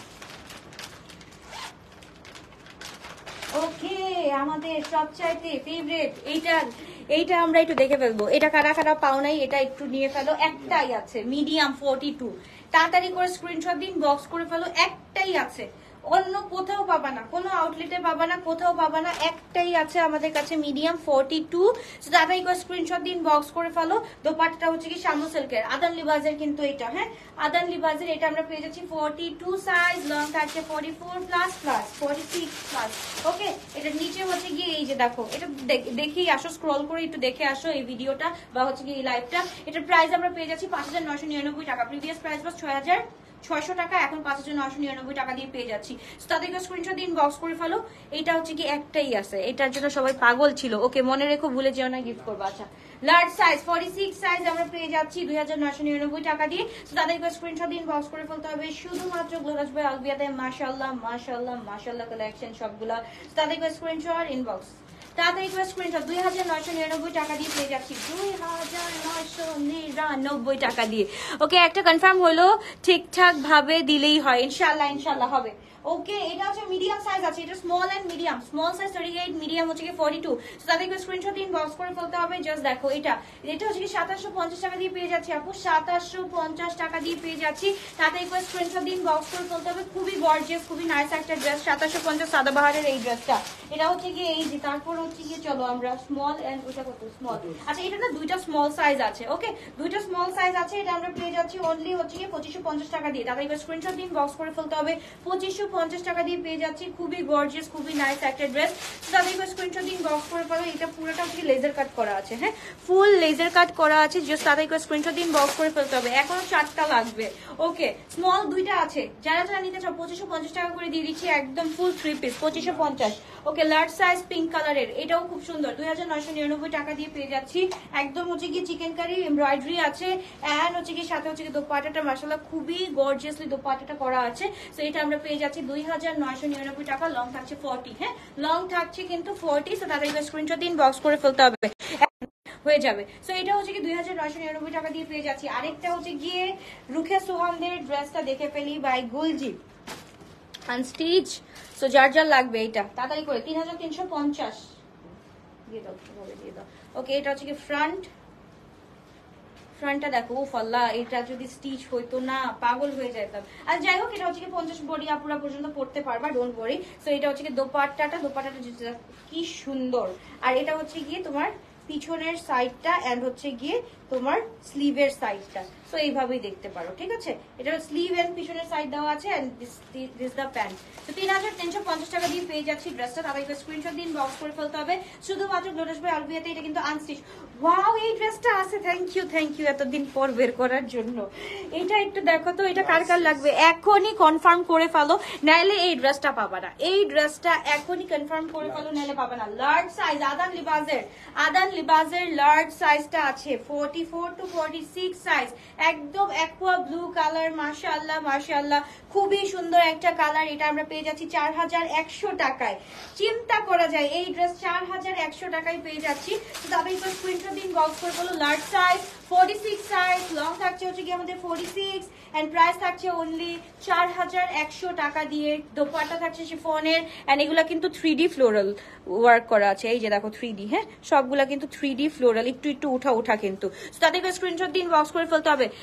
ওকে, আমাদের সবচাইতে ফেভারিট এইটা আমরা একটু দেখে ফেলবো। এটা কারা কারা পাও নাই, এটা একটু নিয়ে ফেলো। একটাই আছে, মিডিয়াম 42। তাড়াতাড়ি করে স্ক্রিনশট দিন, বক্স করে ফেলো। একটাই আছে, অন্য কোথাও পাবা না, কোনো আউটলেটে পাবা না, কোথাও পাবা না। একটাই আছে আমাদের কাছে, মিডিয়াম 42। তাড়াতাড়ি করে স্ক্রিনশট দিন, বক্স করে ফেলো। দোপাট্টাটা হচ্ছে কি শামু সিল্কের, আদান লিবাজের কিন্তু এটা, হ্যাঁ আদান লিবাজের। এটা আমরা পেয়ে যাচ্ছি 42 সাইজ, লং থাকছে 44 প্লাস 46 প্লাস। ওকে, এটা নিচে হচ্ছে গিয়ে এই যে দেখো, এটা দেখেই আসো, স্ক্রল করে একটু দেখে আসো এই ভিডিওটা বা হচ্ছে কি এই লাইভটা। এটার প্রাইস আমরা পেয়ে যাচ্ছি 5999 টাকা। প্রিভিয়াস প্রাইস was 6600 টাকা, এখন 5999 টাকা দিয়ে পেয়ে যাচ্ছি। তাদেরকে স্ক্রিনশট দিন, বক্স করে ফেলো। এটা হচ্ছে কি একটাই আছে, এটার জন্য সবাই পাগল ছিল। ওকে, মনে রেখো, ভুলে যেও না, গিফট করবো। আচ্ছা লার্জ সাইজ 46 সাইজ আমরা পেয়ে যাচ্ছি 2999 টাকা দিয়ে। তাদেরকে স্ক্রিনশট দিন, বক্স করে ফেলতে হবে শুধুমাত্র গ্লোরাজ বাই আলবিয়াতে। মাশাআল্লাহ মাশাআল্লাহ মাশাআল্লাহ কালেকশন সবগুলা। তাদেরকে স্ক্রিনশট ইনবক্স, তাড়াতাড়ি করে স্ক্রিনশট। 2999 টাকা দিয়ে পেয়ে যাচ্ছি, 2999 টাকা দিয়ে। ওকে, একটা কনফার্ম হলো, ঠিকঠাক ভাবে দিলেই হয়, ইনশাআল্লাহ ইনশাআল্লাহ হবে। ওকে, এটা হচ্ছে মিডিয়াম সাইজ আছে, এটা small and medium. Small size 38, medium হচ্ছে কি 42। তাদেরকে স্ক্রিনশট দিন, বক্স করে ফেলতে হবে। জাস্ট দেখো, এটা হচ্ছে কি 2750 টাকা দিয়ে পেয়ে যাচ্ছি আপু, 2750 টাকা দিয়ে পেয়ে যাচ্ছি। তাড়াতাড়ি করে স্ক্রিনশট দিন, বক্স করে ফেলতে হবে। খুবই গর্জিয়াস, খুবই নাইস একটা ড্রেস, 2750 সাদাবাহারের এই ড্রেসটা। এটা হচ্ছে কি এই যে, তারপর হচ্ছে কি চলো আমরা স্মল এন্ড ওটা কত স্মল। আচ্ছা এটা না দুইটা স্মল সাইজ আছে। ওকে, দুইটা স্মল সাইজ আছে, এটা আমরা পেয়ে যাচ্ছি অনলি হচ্ছে কি 2550 টাকা দিয়ে। তাড়াতাড়ি করে স্ক্রিনশট দিন, বক্স করে ফেলতে হবে। 2550 টাকা দিয়ে পেয়ে যাচ্ছি, খুবই গর্জিয়াস, খুবই নাইস একটা ড্রেস। তাড়াতাড়ি করে স্ক্রিনশট দিন, বক্স করে ফেলো। এটা পুরোটা হচ্ছে লেজার কাট করা আছে, হ্যাঁ ফুল লেজার কাট করা আছে। জাস্ট তাড়াতাড়ি করে স্ক্রিনশট দিন, বক্স করে ফেলতে হবে। এখনো 4টা লাগবে। ওকে, স্মল দুইটা আছে, যারা যারা নিতে চাও 2550 টাকা করে দিয়ে দিচ্ছি, একদম full 3 piece 2550। Okay, large size pink কালারের, এটাও খুব সুন্দর, 2999 টাকা দিয়ে পেয়ে যাচ্ছি। একদম হচ্ছে কি চিকেন কারি এমব্রয়ডারি আছে, এন্ড হচ্ছে কি সাথে হচ্ছে কি দোপাট্টাটা মাশাআল্লাহ খুবই গর্জিয়াসলি দোপাট্টাটা করা আছে। সো এটা আমরা পেয়ে যাচ্ছি 2999 টাকা। লং থাকছে 40, হ্যাঁ লং থাকছে কিন্তু 40। সো তাদের স্ক্রিনশট দিন, বক্স করে ফেলতে হবে, হয়ে যাবে। সো এটা হচ্ছে কি 2999 টাকা দিয়ে পেয়ে যাচ্ছি। আরেকটা হচ্ছে গিয়ে রুখে সোহানদের ড্রেসটা দেখে ফেলি, বাই গুলজি আনস্টিচ। সো যার যার লাগবে এটা তাড়াতাড়ি করে 3350 দিয়ে দাও, দিয়ে দাও। ওকে, এটা হচ্ছে কি ফ্রন্টটা দেখো, ও ফাল্লা, এটা যদি স্টিচ হইতো না পাগল হয়ে যেতাম। আর যাই হোক, এটা হচ্ছে কি 50 বডি আপুরা পর্যন্ত পড়তে পারবা, ডোন্ট ওয়ারি। সো এটা হচ্ছে কি দোপাট্টাটা কি সুন্দর। আর এটা হচ্ছে গিয়ে তোমার পিছনের সাইডটা এন্ড হচ্ছে গিয়ে তোমার স্লিভের সাইডটা। সো এইভাবেই দেখতে পারো, ঠিক আছে। এটা স্লিভ এন্ড পিছনের সাইড দেওয়া আছে, এন্ড দিস দ্য প্যান্ট। তো 3350 টাকা দিয়ে পেয়ে যাচ্ছি ড্রেসটা। তাদেরকে স্ক্রিনশট দিন, বক্স করে ফেলতে হবে শুধুমাত্র গ্লোরাজ বাই আলবিয়াতে। এটা কিন্তু আনস্টিচ। ওয়াও, এই ড্রেসটা আছে, থ্যাংক ইউ এতদিন পর বের করার জন্য। এটা একটু দেখো তো, এটা কার কার লাগবে এখনই কনফার্ম করে ফেলো, নাইলে এই ড্রেসটা পাবা না। এই ড্রেসটা এখনই কনফার্ম করে ফেলো, নাইলে পাবা না। লার্জ সাইজ আদান লিবাজের লার্জ সাইজটা আছে 44 to 46 সাইজ, একদম অ্যাকোয়া ব্লু কালার। মাশাআল্লাহ মাশাআল্লাহ, খুবই সুন্দর একটা কালার। এটা আমরা পেয়ে যাচ্ছি 4100 টাকায়। চিন্তা করা যায়, এই ড্রেস 4100 টাকায় পেয়ে যাচ্ছি। তো তাদের স্ক্রিনশট দিন, বক্স করে বলো। লার্জ সাইজ 46 সাইজ, লং থাকছে হচ্ছে কি আমাদের 46, এন্ড প্রাইস থাকছে অনলি 4100 টাকা দিয়ে। দোপাট্টা থাকছে শিফনের, এন্ড এগুলা কিন্তু 3D ফ্লোরাল ওয়ার্ক করা আছে। এই যে দেখো 3D, হ্যাঁ সবগুলা কিন্তু 3D ফ্লোরাল, একটু উঠা কিন্তু। তাদেরকে স্ক্রিনশট দিন, বক্স করে ফেলতে হবে।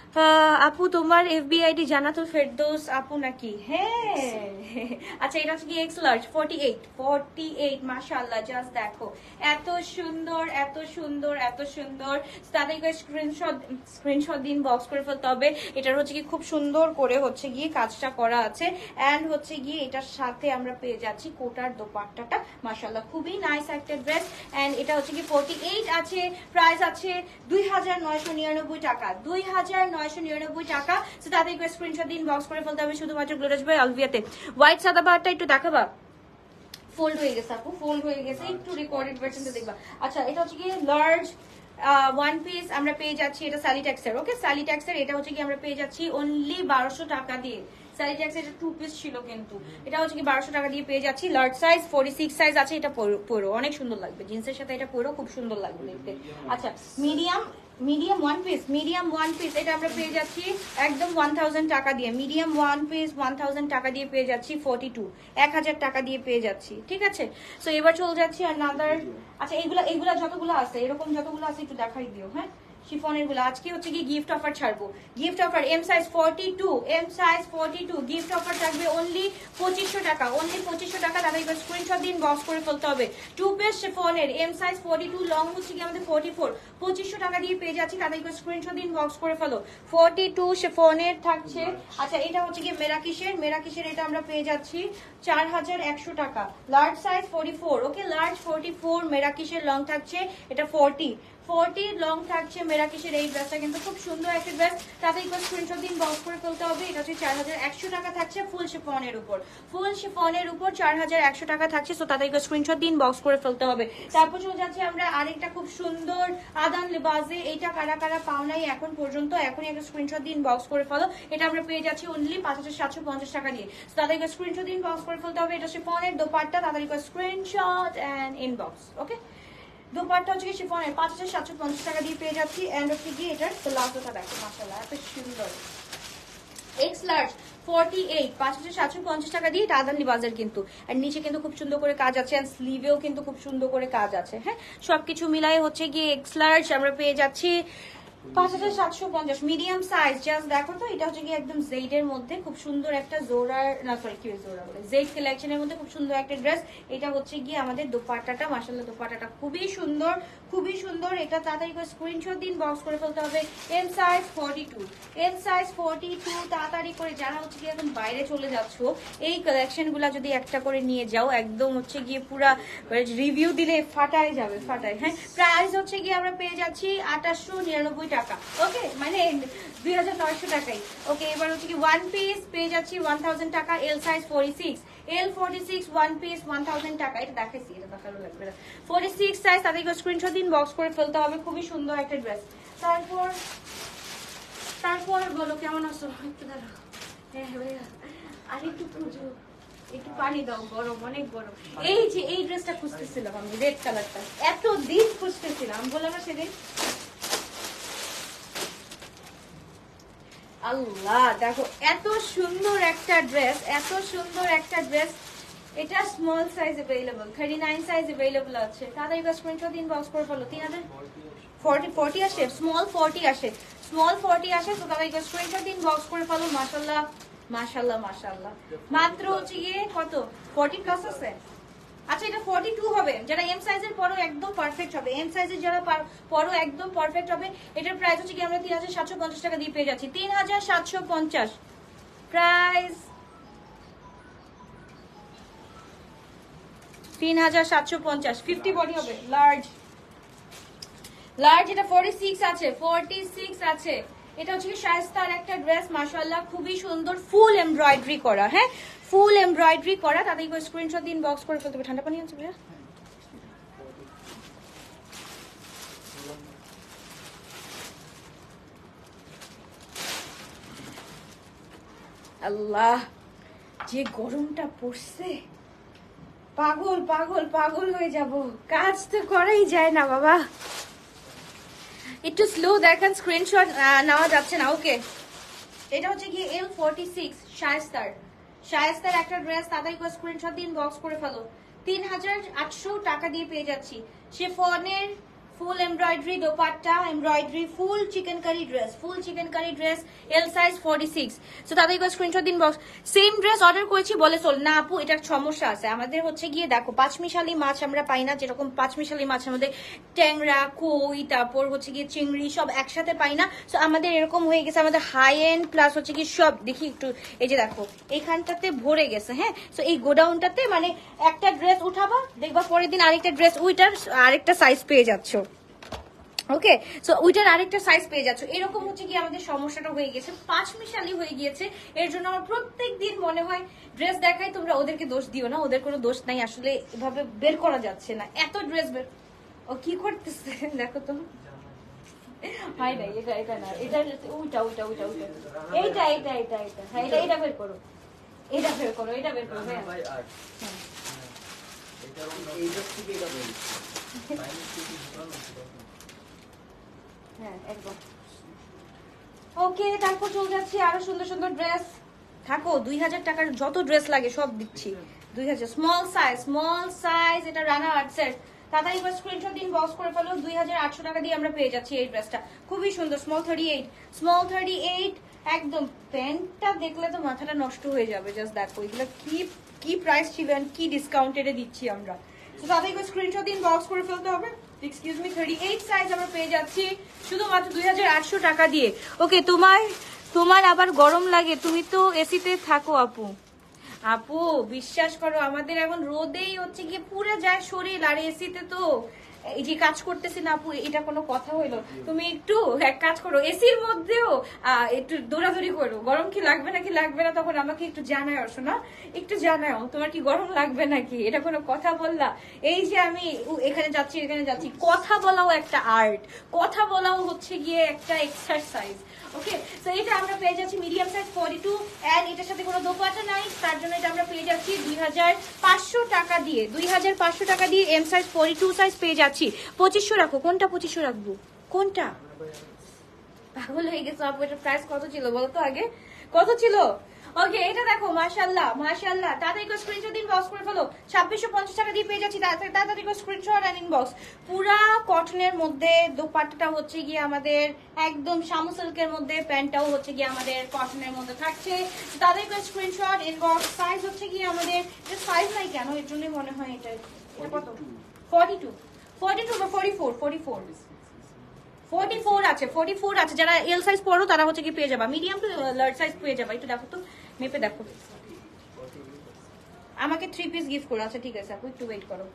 আপু তোমার এফবি আইডি জান্নাতুল ফেরদৌস আপু নাকি? হ্যাঁ। আচ্ছা এটা হচ্ছে কি এক্স লার্জ 48 মাশাআল্লাহ, জাস্ট দেখো এত সুন্দর এত সুন্দর এত সুন্দর। তাদেরকে স্ক্রিনশট দিন, বক্স করে ফেলতে হবে। এটার হচ্ছে কি খুব সুন্দর করে হচ্ছে গিয়ে কাজটা করা আছে, এন্ড হচ্ছে গিয়ে এটার সাথে আমরা পেয়ে যাচ্ছি কোটার দোপাট্টাটা, মাশাআল্লাহ খুবই নাইস একটা ড্রেস। এন্ড এটা হচ্ছে কি 48 আছে, প্রাইস আছে 2999 টাকা, 2999 টাকা। সো তাদেরকে স্ক্রিনশট দিন, বক্স করে ফেলতে হবে শুধুমাত্র গ্লোরাজ বাই আলভিয়াতে। হোয়াইট সাদা বারটা একটু দেখাবা, ফোল্ড হয়ে গেছে আপু, ফোল্ড হয়ে গেছে, একটু রেকর্ডেড ভার্সনটা দেখবা। আচ্ছা এটা হচ্ছে কি লার্জ ওয়ান পিস আমরা পেয়ে যাচ্ছি, এটা স্যালিট্যাক্সের, ওকে স্যালিট্যাক্সের। এটা হচ্ছে কি আমরা পেয়ে যাচ্ছি অনলি 1200 টাকা দিয়ে। স্যালিট্যাক্সের এটা 2 পিস ছিল কিন্তু এটা হচ্ছে কি 1200 টাকা দিয়ে পেয়ে যাচ্ছি। লার্জ সাইজ 46 সাইজ আছে, এটা পরো অনেক সুন্দর লাগবে, জিন্সের সাথে এটা পরো খুব সুন্দর লাগবে দেখতে। আচ্ছা মিডিয়াম ওয়ান পিস এটা আমরা পেয়ে যাচ্ছি একদম 1000 টাকা দিয়ে। মিডিয়াম ওয়ান পিস 1000 টাকা দিয়ে পেয়ে যাচ্ছি 1000 টাকা দিয়ে পেয়ে যাচ্ছি, ঠিক আছে। সো এবার চলে যাচ্ছি আনাদার। আচ্ছা এগুলা যতগুলো আছে, এরকম যতগুলো আছে একটু দেখাই দিও। হ্যাঁ শিফনের গুলো আজকে হচ্ছে কি গিফট অফার ছাড়বো, gift offer M size 42 gift offer থাকবে অনলি 2500 টাকা, অনলি 2500 টাকা। তাদের স্ক্রিনশট দিন, বক্স করে ফেলতে হবে। 2 পিস শিফনের এম সাইজ 42, লং হচ্ছে কি আমাদের 44, 2500 টাকা দিয়ে পেয়ে যাচ্ছি। তাদের স্ক্রিনশট দিন, বক্স করে ফেলো। 42 শিফনের থাকছে। আচ্ছা এটা হচ্ছে কি মেরাকিসের এটা আমরা পেয়ে যাচ্ছি 4100 টাকা, লার্জ সাইজ 44, ওকে লার্জ 44 মেরাকিসের, লং থাকছে এটা 40 লং থাকছে মেরাকিসের। এই ড্রেসটা কিন্তু খুব সুন্দর একটা ড্রেস, তাতে একবার স্ক্রিনশট দিন, বক্স করে ফেলতে হবে। এটা হচ্ছে 4100 টাকা থাকছে ফুল শিফনের উপর 4100 টাকা থাকছে। সো তাতে একবার স্ক্রিনশট দিন, বক্স করে ফেলতে হবে। তারপর চলে যাচ্ছে আমরা আরেকটা খুব সুন্দর আদান লেবাজে, এইটা কারা কারা পাও নাই এখন পর্যন্ত, এখনই একটা স্ক্রিনশট দিন, বক্স করে ফেলো। এটা আমরা পেয়ে যাচ্ছি অনলি 5750 টাকা দিয়ে। সো তাতে একবার স্ক্রিনশট দিন, বক্স করে ফেলতে হবে। এটা শিফনের দোপাট্টা, তাদের একবার screenshot and inbox, okay. Dupatta হচ্ছে শিফনের 5750 টাকা দিয়ে পেয়ে যাচ্ছি। এন্ড হচ্ছে কি এটার প্লাজোটা দেখো মাশাআল্লাহ এত সুন্দর, এক্স লার্জ 48 5750 টাকা দিয়ে। এটা আদানি বাজার কিন্তু, আর নিচে কিন্তু খুব সুন্দর করে কাজ আছে, আর স্লিভেও কিন্তু খুব সুন্দর করে কাজ আছে। হ্যাঁ সবকিছু মিলাই হচ্ছে গিয়ে এক্স লার্জ আমরা পেয়ে যাচ্ছি 5750 মিডিয়াম সাইজ। জাস্ট দেখো তো এটা হচ্ছে কি একদম জেইডের মধ্যে খুব সুন্দর একটা জেইড কালেকশনের মধ্যে খুব সুন্দর একটা ড্রেস। এটা হচ্ছে গিয়ে আমাদের দোপাট্টাটা, মাশাআল্লাহ দোপাট্টাটা খুবই সুন্দর খুবই সুন্দর। এটা তাড়াতাড়ি করে স্ক্রিনশট দিন, বক্স করে ফেলতে হবে। এম সাইজ 42 তাড়াতাড়ি করে যারা হচ্ছে গিয়ে এখন বাইরে চলে যাচ্ছ, এই কালেকশন গুলা যদি একটা করে নিয়ে যাও, একদম হচ্ছে গিয়ে পুরা রিভিউ দিলে ফাটায় যাবে, ফাটায়। হ্যাঁ প্রাইস হচ্ছে গিয়ে আমরা পেয়ে যাচ্ছি 2899 টাকা, ওকে মানে 2900 টাকাই, ওকে। এবার হচ্ছে কি ওয়ান পিস পেয়ে যাচ্ছি 1000 টাকা, এল সাইজ 46 ওয়ান পিস 1000 টাকা। এটা দেখাইছি, এটা দেখানো লাগবে না। 46 সাইজ, তাদেরকে স্ক্রিনশট দিন, বক্স করে ফেলতে হবে। খুবই সুন্দর একটা ড্রেস। তারপর বলো কেমন আছো? একটু দাঁড়াও, হ্যাঁ ভাইয়া আর একটু খুঁজো, একটু পানি দাও, গরম অনেক গরম। এই যে এই ড্রেসটা খুঁজতেছিলাম আমি, রেড কালারটা এত দিন খুঁজতেছিলাম, বললাম না সেদিন। আল্লাহ দেখো এত সুন্দর একটা ড্রেস, এত সুন্দর একটা ড্রেস। এটা small size available, 39 size available আছে। তাদের কাছে স্ক্রিনশট দিন, বক্স করে ফেলো। 40 আসে, স্মল 40 আসে, স্মল 40 আসে। তো তাদের কাছে স্ক্রিনশট দিন, বক্স করে ফেলো। মাশাআল্লাহ মাশাআল্লাহ মাশাআল্লাহ। মাত্র হচ্ছে গিয়ে কত 40 প্লাস আছে। আচ্ছা এটা 42 হবে, যারা এম সাইজের পরও একদম পারফেক্ট হবে, এম সাইজের যারা পরও একদম পারফেক্ট হবে। এটার প্রাইস হচ্ছে কি আমরা 3750 টাকা দিয়ে পেয়ে যাচ্ছি, 3750 প্রাইস, 3750। 50 বডি হবে, লার্জ এটা 46 আছে। এটা হচ্ছে শায়েস্তার একটা ড্রেস, মাশাআল্লাহ খুবই সুন্দর, ফুল এমব্রয়ডারি করা। হ্যাঁ ফুল এমব্রয়ডারি করা। তাদের স্ক্রিনশট দিন, বক্স করে ফেলতে হবে। ঠান্ডা পানি আছে ভাইয়া? আল্লাহ যে গরমটা পড়ছে, পাগল পাগল পাগল হয়ে যাব, কাজ তো করাই যায় না বাবা। একটু স্লো দেখেন, স্ক্রিনশট নেওয়া যাচ্ছে না, ওকে। এটা হচ্ছে কি L46 শায়েস্তার একটা ড্রেস। তাদের স্ক্রিনশট দিন, বক্স করে ফেলো। 3800 টাকা দিয়ে পেয়ে যাচ্ছি। শিফনের full embroidery dupatta, embroidery full chikankari dress, L size 46। So তাদের স্ক্রিনশট দিন বক্স। সেম ড্রেস অর্ডার করেছি বলে চল না আপু, এটার সমস্যা আছে আমাদের হচ্ছে গিয়ে দেখো পাঁচমিশালি মাছ আমরা পাই না, যেরকম পাঁচমিশালি মাছ আমাদের ট্যাংরা, কই, তারপর হচ্ছে গিয়ে চিংড়ি সব একসাথে পাই না। সো আমাদের এরকম হয়ে গেছে, আমাদের হাই এন্ড প্লাস হচ্ছে কি সব দেখি একটু, এই যে দেখো এইখানটাতে ভরে গেছে। হ্যাঁ, সো এই গোডাউনটাতে মানে একটা ড্রেস উঠাবা দেখবা পরের দিন আরেকটা ড্রেস ওইটার আরেকটা সাইজ পেয়ে যাচ্ছ। ওকে, সো ওইটার আরেকটা সাইজ পেয়ে যাচ্ছ। এরকম হচ্ছে কি আমাদের সমস্যাটা হয়ে গেছে, পাঁচমিশালি হয়ে গিয়েছে। এর জন্য আমার প্রত্যেক দিন মনে হয় ড্রেস দেখাই, তোমরা ওদেরকে দোষ দিও না, ওদের কোনো দোষ নাই, আসলে এভাবে বের করা যাচ্ছে না এত ড্রেস বের। ও কি করতেছে দেখো তো, হাই নাই, এটা না, এটা ওইটা ওইটা ওইটা ওইটা এইটা এইটা এইটা এইটা, হ্যাঁ এটা বের করো, এটা বের করো, এটা বের করো। হ্যাঁ হ্যাঁ একদম ওকে। তারপর চলে যাচ্ছি আরো সুন্দর সুন্দর ড্রেস। থাকো 2000 টাকার যত ড্রেস লাগে সব দিচ্ছি। 2000 স্মল সাইজ, এটা রানা আর্টসের। তাড়াতাড়ি করে স্ক্রিনশট দিন, বক্স করে ফেলো। 2800 টাকা দিয়ে আমরা পেয়ে যাচ্ছি এই ড্রেসটা, খুবই সুন্দর। স্মল 38 একদম। প্যান্টটা দেখলে তো মাথাটা নষ্ট হয়ে যাবে, জাস্ট দেখো এগুলো কি প্রাইস ছিল আর কি ডিসকাউন্টেডে দিচ্ছি আমরা। তো তাড়াতাড়ি করে স্ক্রিনশট দিন, বক্স করে ফেলতে হবে। এক্সকিউজ মি, 38 সাইজ আমরা পেয়ে যাচ্ছি শুধুমাত্র 2800 টাকা দিয়ে। ওকে, তোমার আবার গরম লাগে, তুমি তো এসিতে থাকো আপু বিশ্বাস করো আমাদের এখন রোদেই হচ্ছে গিয়ে পুরো যায় শরীর, আর এসিতে তো এই যে কাজ করতেছি না আপু, এটা কোনো কথা হইলো? তুমি একটু এক কাজ করো, এসির মধ্যেও একটু দৌড়াদৌড়ি করো। গরম কি লাগবে নাকি লাগবে না তখন আমাকে একটু জানাও, শোনা একটু জানাও তোমার কি গরম লাগবে নাকি, এটা কোনো কথা বললা? এই যে আমি এখানে যাচ্ছি, কথা বলাও একটা আর্ট, কথা বলাও হচ্ছে গিয়ে একটা এক্সারসাইজ। ওকে, সো এটা আমরা পেয়ে যাচ্ছি মিডিয়াম সাইজ 42, এন্ড এটার সাথে কোনো দোপাট্টা নাই, তার জন্য এটা আমরা পেয়ে যাচ্ছি 2500 টাকা দিয়ে। 2500 টাকা দিয়ে এম সাইজ 42 সাইজ পেয়ে যাচ্ছি। 2500 রাখো, কোনটা 2500 রাখবো, কোনটা? পাগল হয়ে গেছে আপু, এটা প্রাইস কত ছিল বলো তো আগে, কত ছিল? ওকে, এটা দেখো মাশাআল্লাহ মাশাআল্লাহ। তাড়াতাড়ি করে স্ক্রিনশট দিন, বক্স করে ফেলো। 2650 টাকা দিয়ে পেয়ে যাচ্ছি। তাড়াতাড়ি করে স্ক্রিনশট এন্ড ইনবক্স। পুরা কটনের মধ্যে দোপাট্টাটা হচ্ছে গিয়ে আমাদের একদম শামু সিল্কের মধ্যে, প্যান্টটাও হচ্ছে গিয়ে আমাদের কটনের মধ্যে থাকছে। তাড়াতাড়ি করে স্ক্রিনশট ইনবক্স। সাইজ হচ্ছে গিয়ে আমাদের সাইজ নাই কেন, এর জন্যই মনে হয় এটা কত 42 বা 44 আছে, 44 আছে। যারা এল সাইজ পড়ো তারা হচ্ছে কি পেয়ে যাবা, মিডিয়াম টু লার্জ সাইজ পেয়ে যাবা। একটু দেখো তো, মেপে দেখো। আমাকে 3 পিস গিফট করো, আচ্ছা ঠিক আছে আপু একটু ওয়েট করো।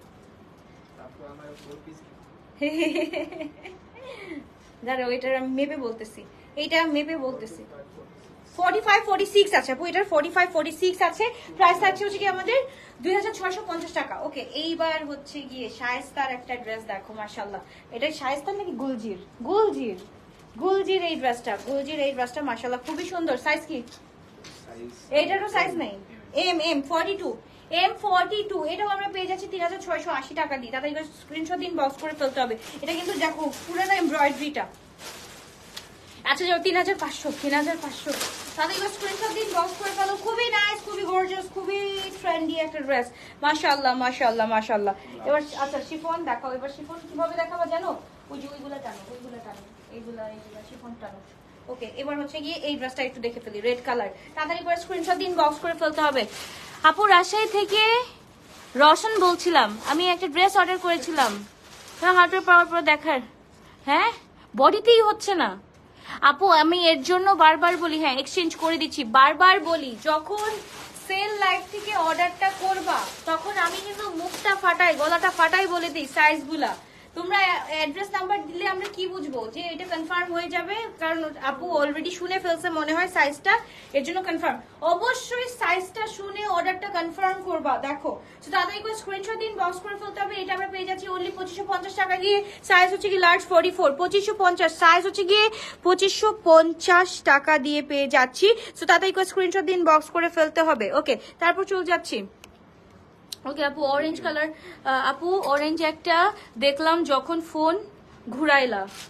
দাঁড়াও, এটা আমি মেপে বলতেছি, এইটা মেপে বলতেছি। 45-46 আছে আপু, এটার 45-46 আছে। প্রাইস থাকছে হচ্ছে কি আমাদের 2650 টাকা। ওকে, এইবার হচ্ছে গিয়ে শায়েস্তার একটা ড্রেস দেখো মাশাআল্লাহ। এটা শায়েস্তার নাকি গুলজির এই ড্রেসটা মাশাআল্লাহ খুবই সুন্দর। সাইজ কি? এইটারও সাইজ নেই, এম 42 এটাও আমরা পেয়ে যাচ্ছি 3680 টাকা দিয়ে। তাদের স্ক্রিনশট দিন, বক্স করে ফেলতে হবে। এটা কিন্তু দেখো পুরোনো এমব্রয়ডারিটা। আচ্ছা যাও 3500 তাদের স্ক্রিনশট দিন, বক্স করে ফেলো। খুবই নাইস, খুবই গর্জিয়াস, খুবই ট্রেন্ডি একটা ড্রেস মাশাআল্লাহ। এবার আচ্ছা শিফন দেখাও। এবার শিফন কিভাবে দেখাবো জানো? ওই যে ওইগুলা টানো, এইগুলা শিফন টানো। ওকে, এবার হচ্ছে গিয়ে এই ড্রেসটা একটু দেখে ফেলি, রেড কালার। তাড়াতাড়ি করে স্ক্রিনশট দিন, বক্স করে ফেলতে হবে। আপু রাজশাহী থেকে রওশন বলছিলাম, আমি একটা ড্রেস অর্ডার করেছিলাম, হার্টের পাওয়ার পর দেখার, হ্যাঁ বডিতেই হচ্ছে না আপু। আমি এর জন্য বারবার বলি, হ্যাঁ এক্সচেঞ্জ করে দিচ্ছি, বারবার বলি যখন সেল লাইভ থেকে অর্ডারটা করবা তখন আমি কিন্তু মুখটা ফাটাই, গলাটা ফাটাই বলে দিই সাইজগুলা। তোমরা অ্যাড্রেস নাম্বার দিলে আমরা কি বুঝবো যে এটা কনফার্ম হয়ে যাবে? কারণ আপু অলরেডি শুনে ফেলছে মনে হয় সাইজটা, এর জন্য কনফার্ম। অবশ্যই সাইজটা শুনে অর্ডারটা কনফার্ম করবা। দেখো তাদের করে স্ক্রিনশট দিন, বক্স করে ফেলতে হবে। এটা আমরা পেয়ে যাচ্ছি অনলি 2550 টাকা দিয়ে। সাইজ হচ্ছে কি লার্জ 44, 2550 সাইজ হচ্ছে গিয়ে 2550 টাকা দিয়ে পেয়ে যাচ্ছি। তো তাদের করে স্ক্রিনশট দিন, বক্স করে ফেলতে হবে। ওকে, তারপর চলে যাচ্ছি। ওকে আপু, অরেঞ্জ কালার। আপু অরেঞ্জ একটা দেখলাম যখন ফোন ঘুরাইলা,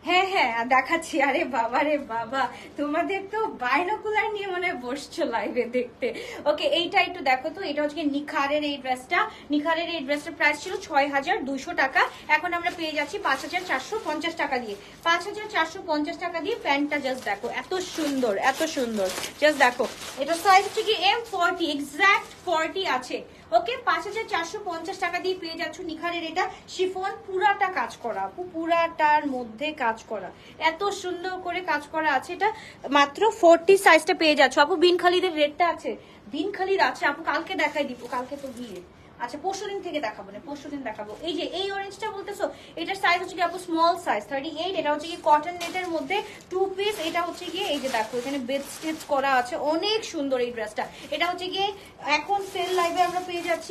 হ্যাঁ হ্যাঁ দেখাচ্ছি। আরে বাবা রে বাবা, তোমাদের তো বাইনোকুলার নিয়ে মনে বসছো লাইভে দেখতে। ওকে, এইটা একটু দেখো তো, এটা হচ্ছে নিখারের এই ড্রেসটা। নিখারের এই ড্রেসটার প্রাইস ছিল ৬,২০০ টাকা, এখন আমরা পেয়ে যাচ্ছি ৫,৪৫০ টাকা দিয়ে। ৫,৪৫০ টাকা দিয়ে প্যান্টটা জাস্ট দেখো, এত সুন্দর এত সুন্দর, জাস্ট দেখো। এটা সাইজ হচ্ছে কি M40, এক্সাক্ট 40 আছে। ওকে, ৫,৪৫০ টাকা দিয়ে পেয়ে যাচ্ছ নিখারের এটা শিফন, পুরাটা কাজ করা আপু, পুরাটার মধ্যে কাজ করা, এত সুন্দর করে কাজ করা আছে। এটা মাত্র 40 সাইজটা পেয়ে যাচ্ছ আপু। বিন খালিদের রেটটা আছে, বিন খালিদ আছে আপু, কালকে দেখাই দিব, কালকে তো বিয়ে। আচ্ছা পরশুদিন থেকে দেখাবো না, পরশুদিন দেখাবো। এই যে এই অরেঞ্জটা বলতেছো, এটার সাইজ হচ্ছে কি আপু স্মল সাইজ 38। এটা হচ্ছে কি কটন নেটের মধ্যে 2 পিস। এটা হচ্ছে গিয়ে এই যে দেখো এখানে বেড স্টিচ করা আছে, অনেক সুন্দর এই ড্রেসটা। এটা হচ্ছে গিয়ে এখন সেল লাইভে আমরা পেয়ে যাচ্ছি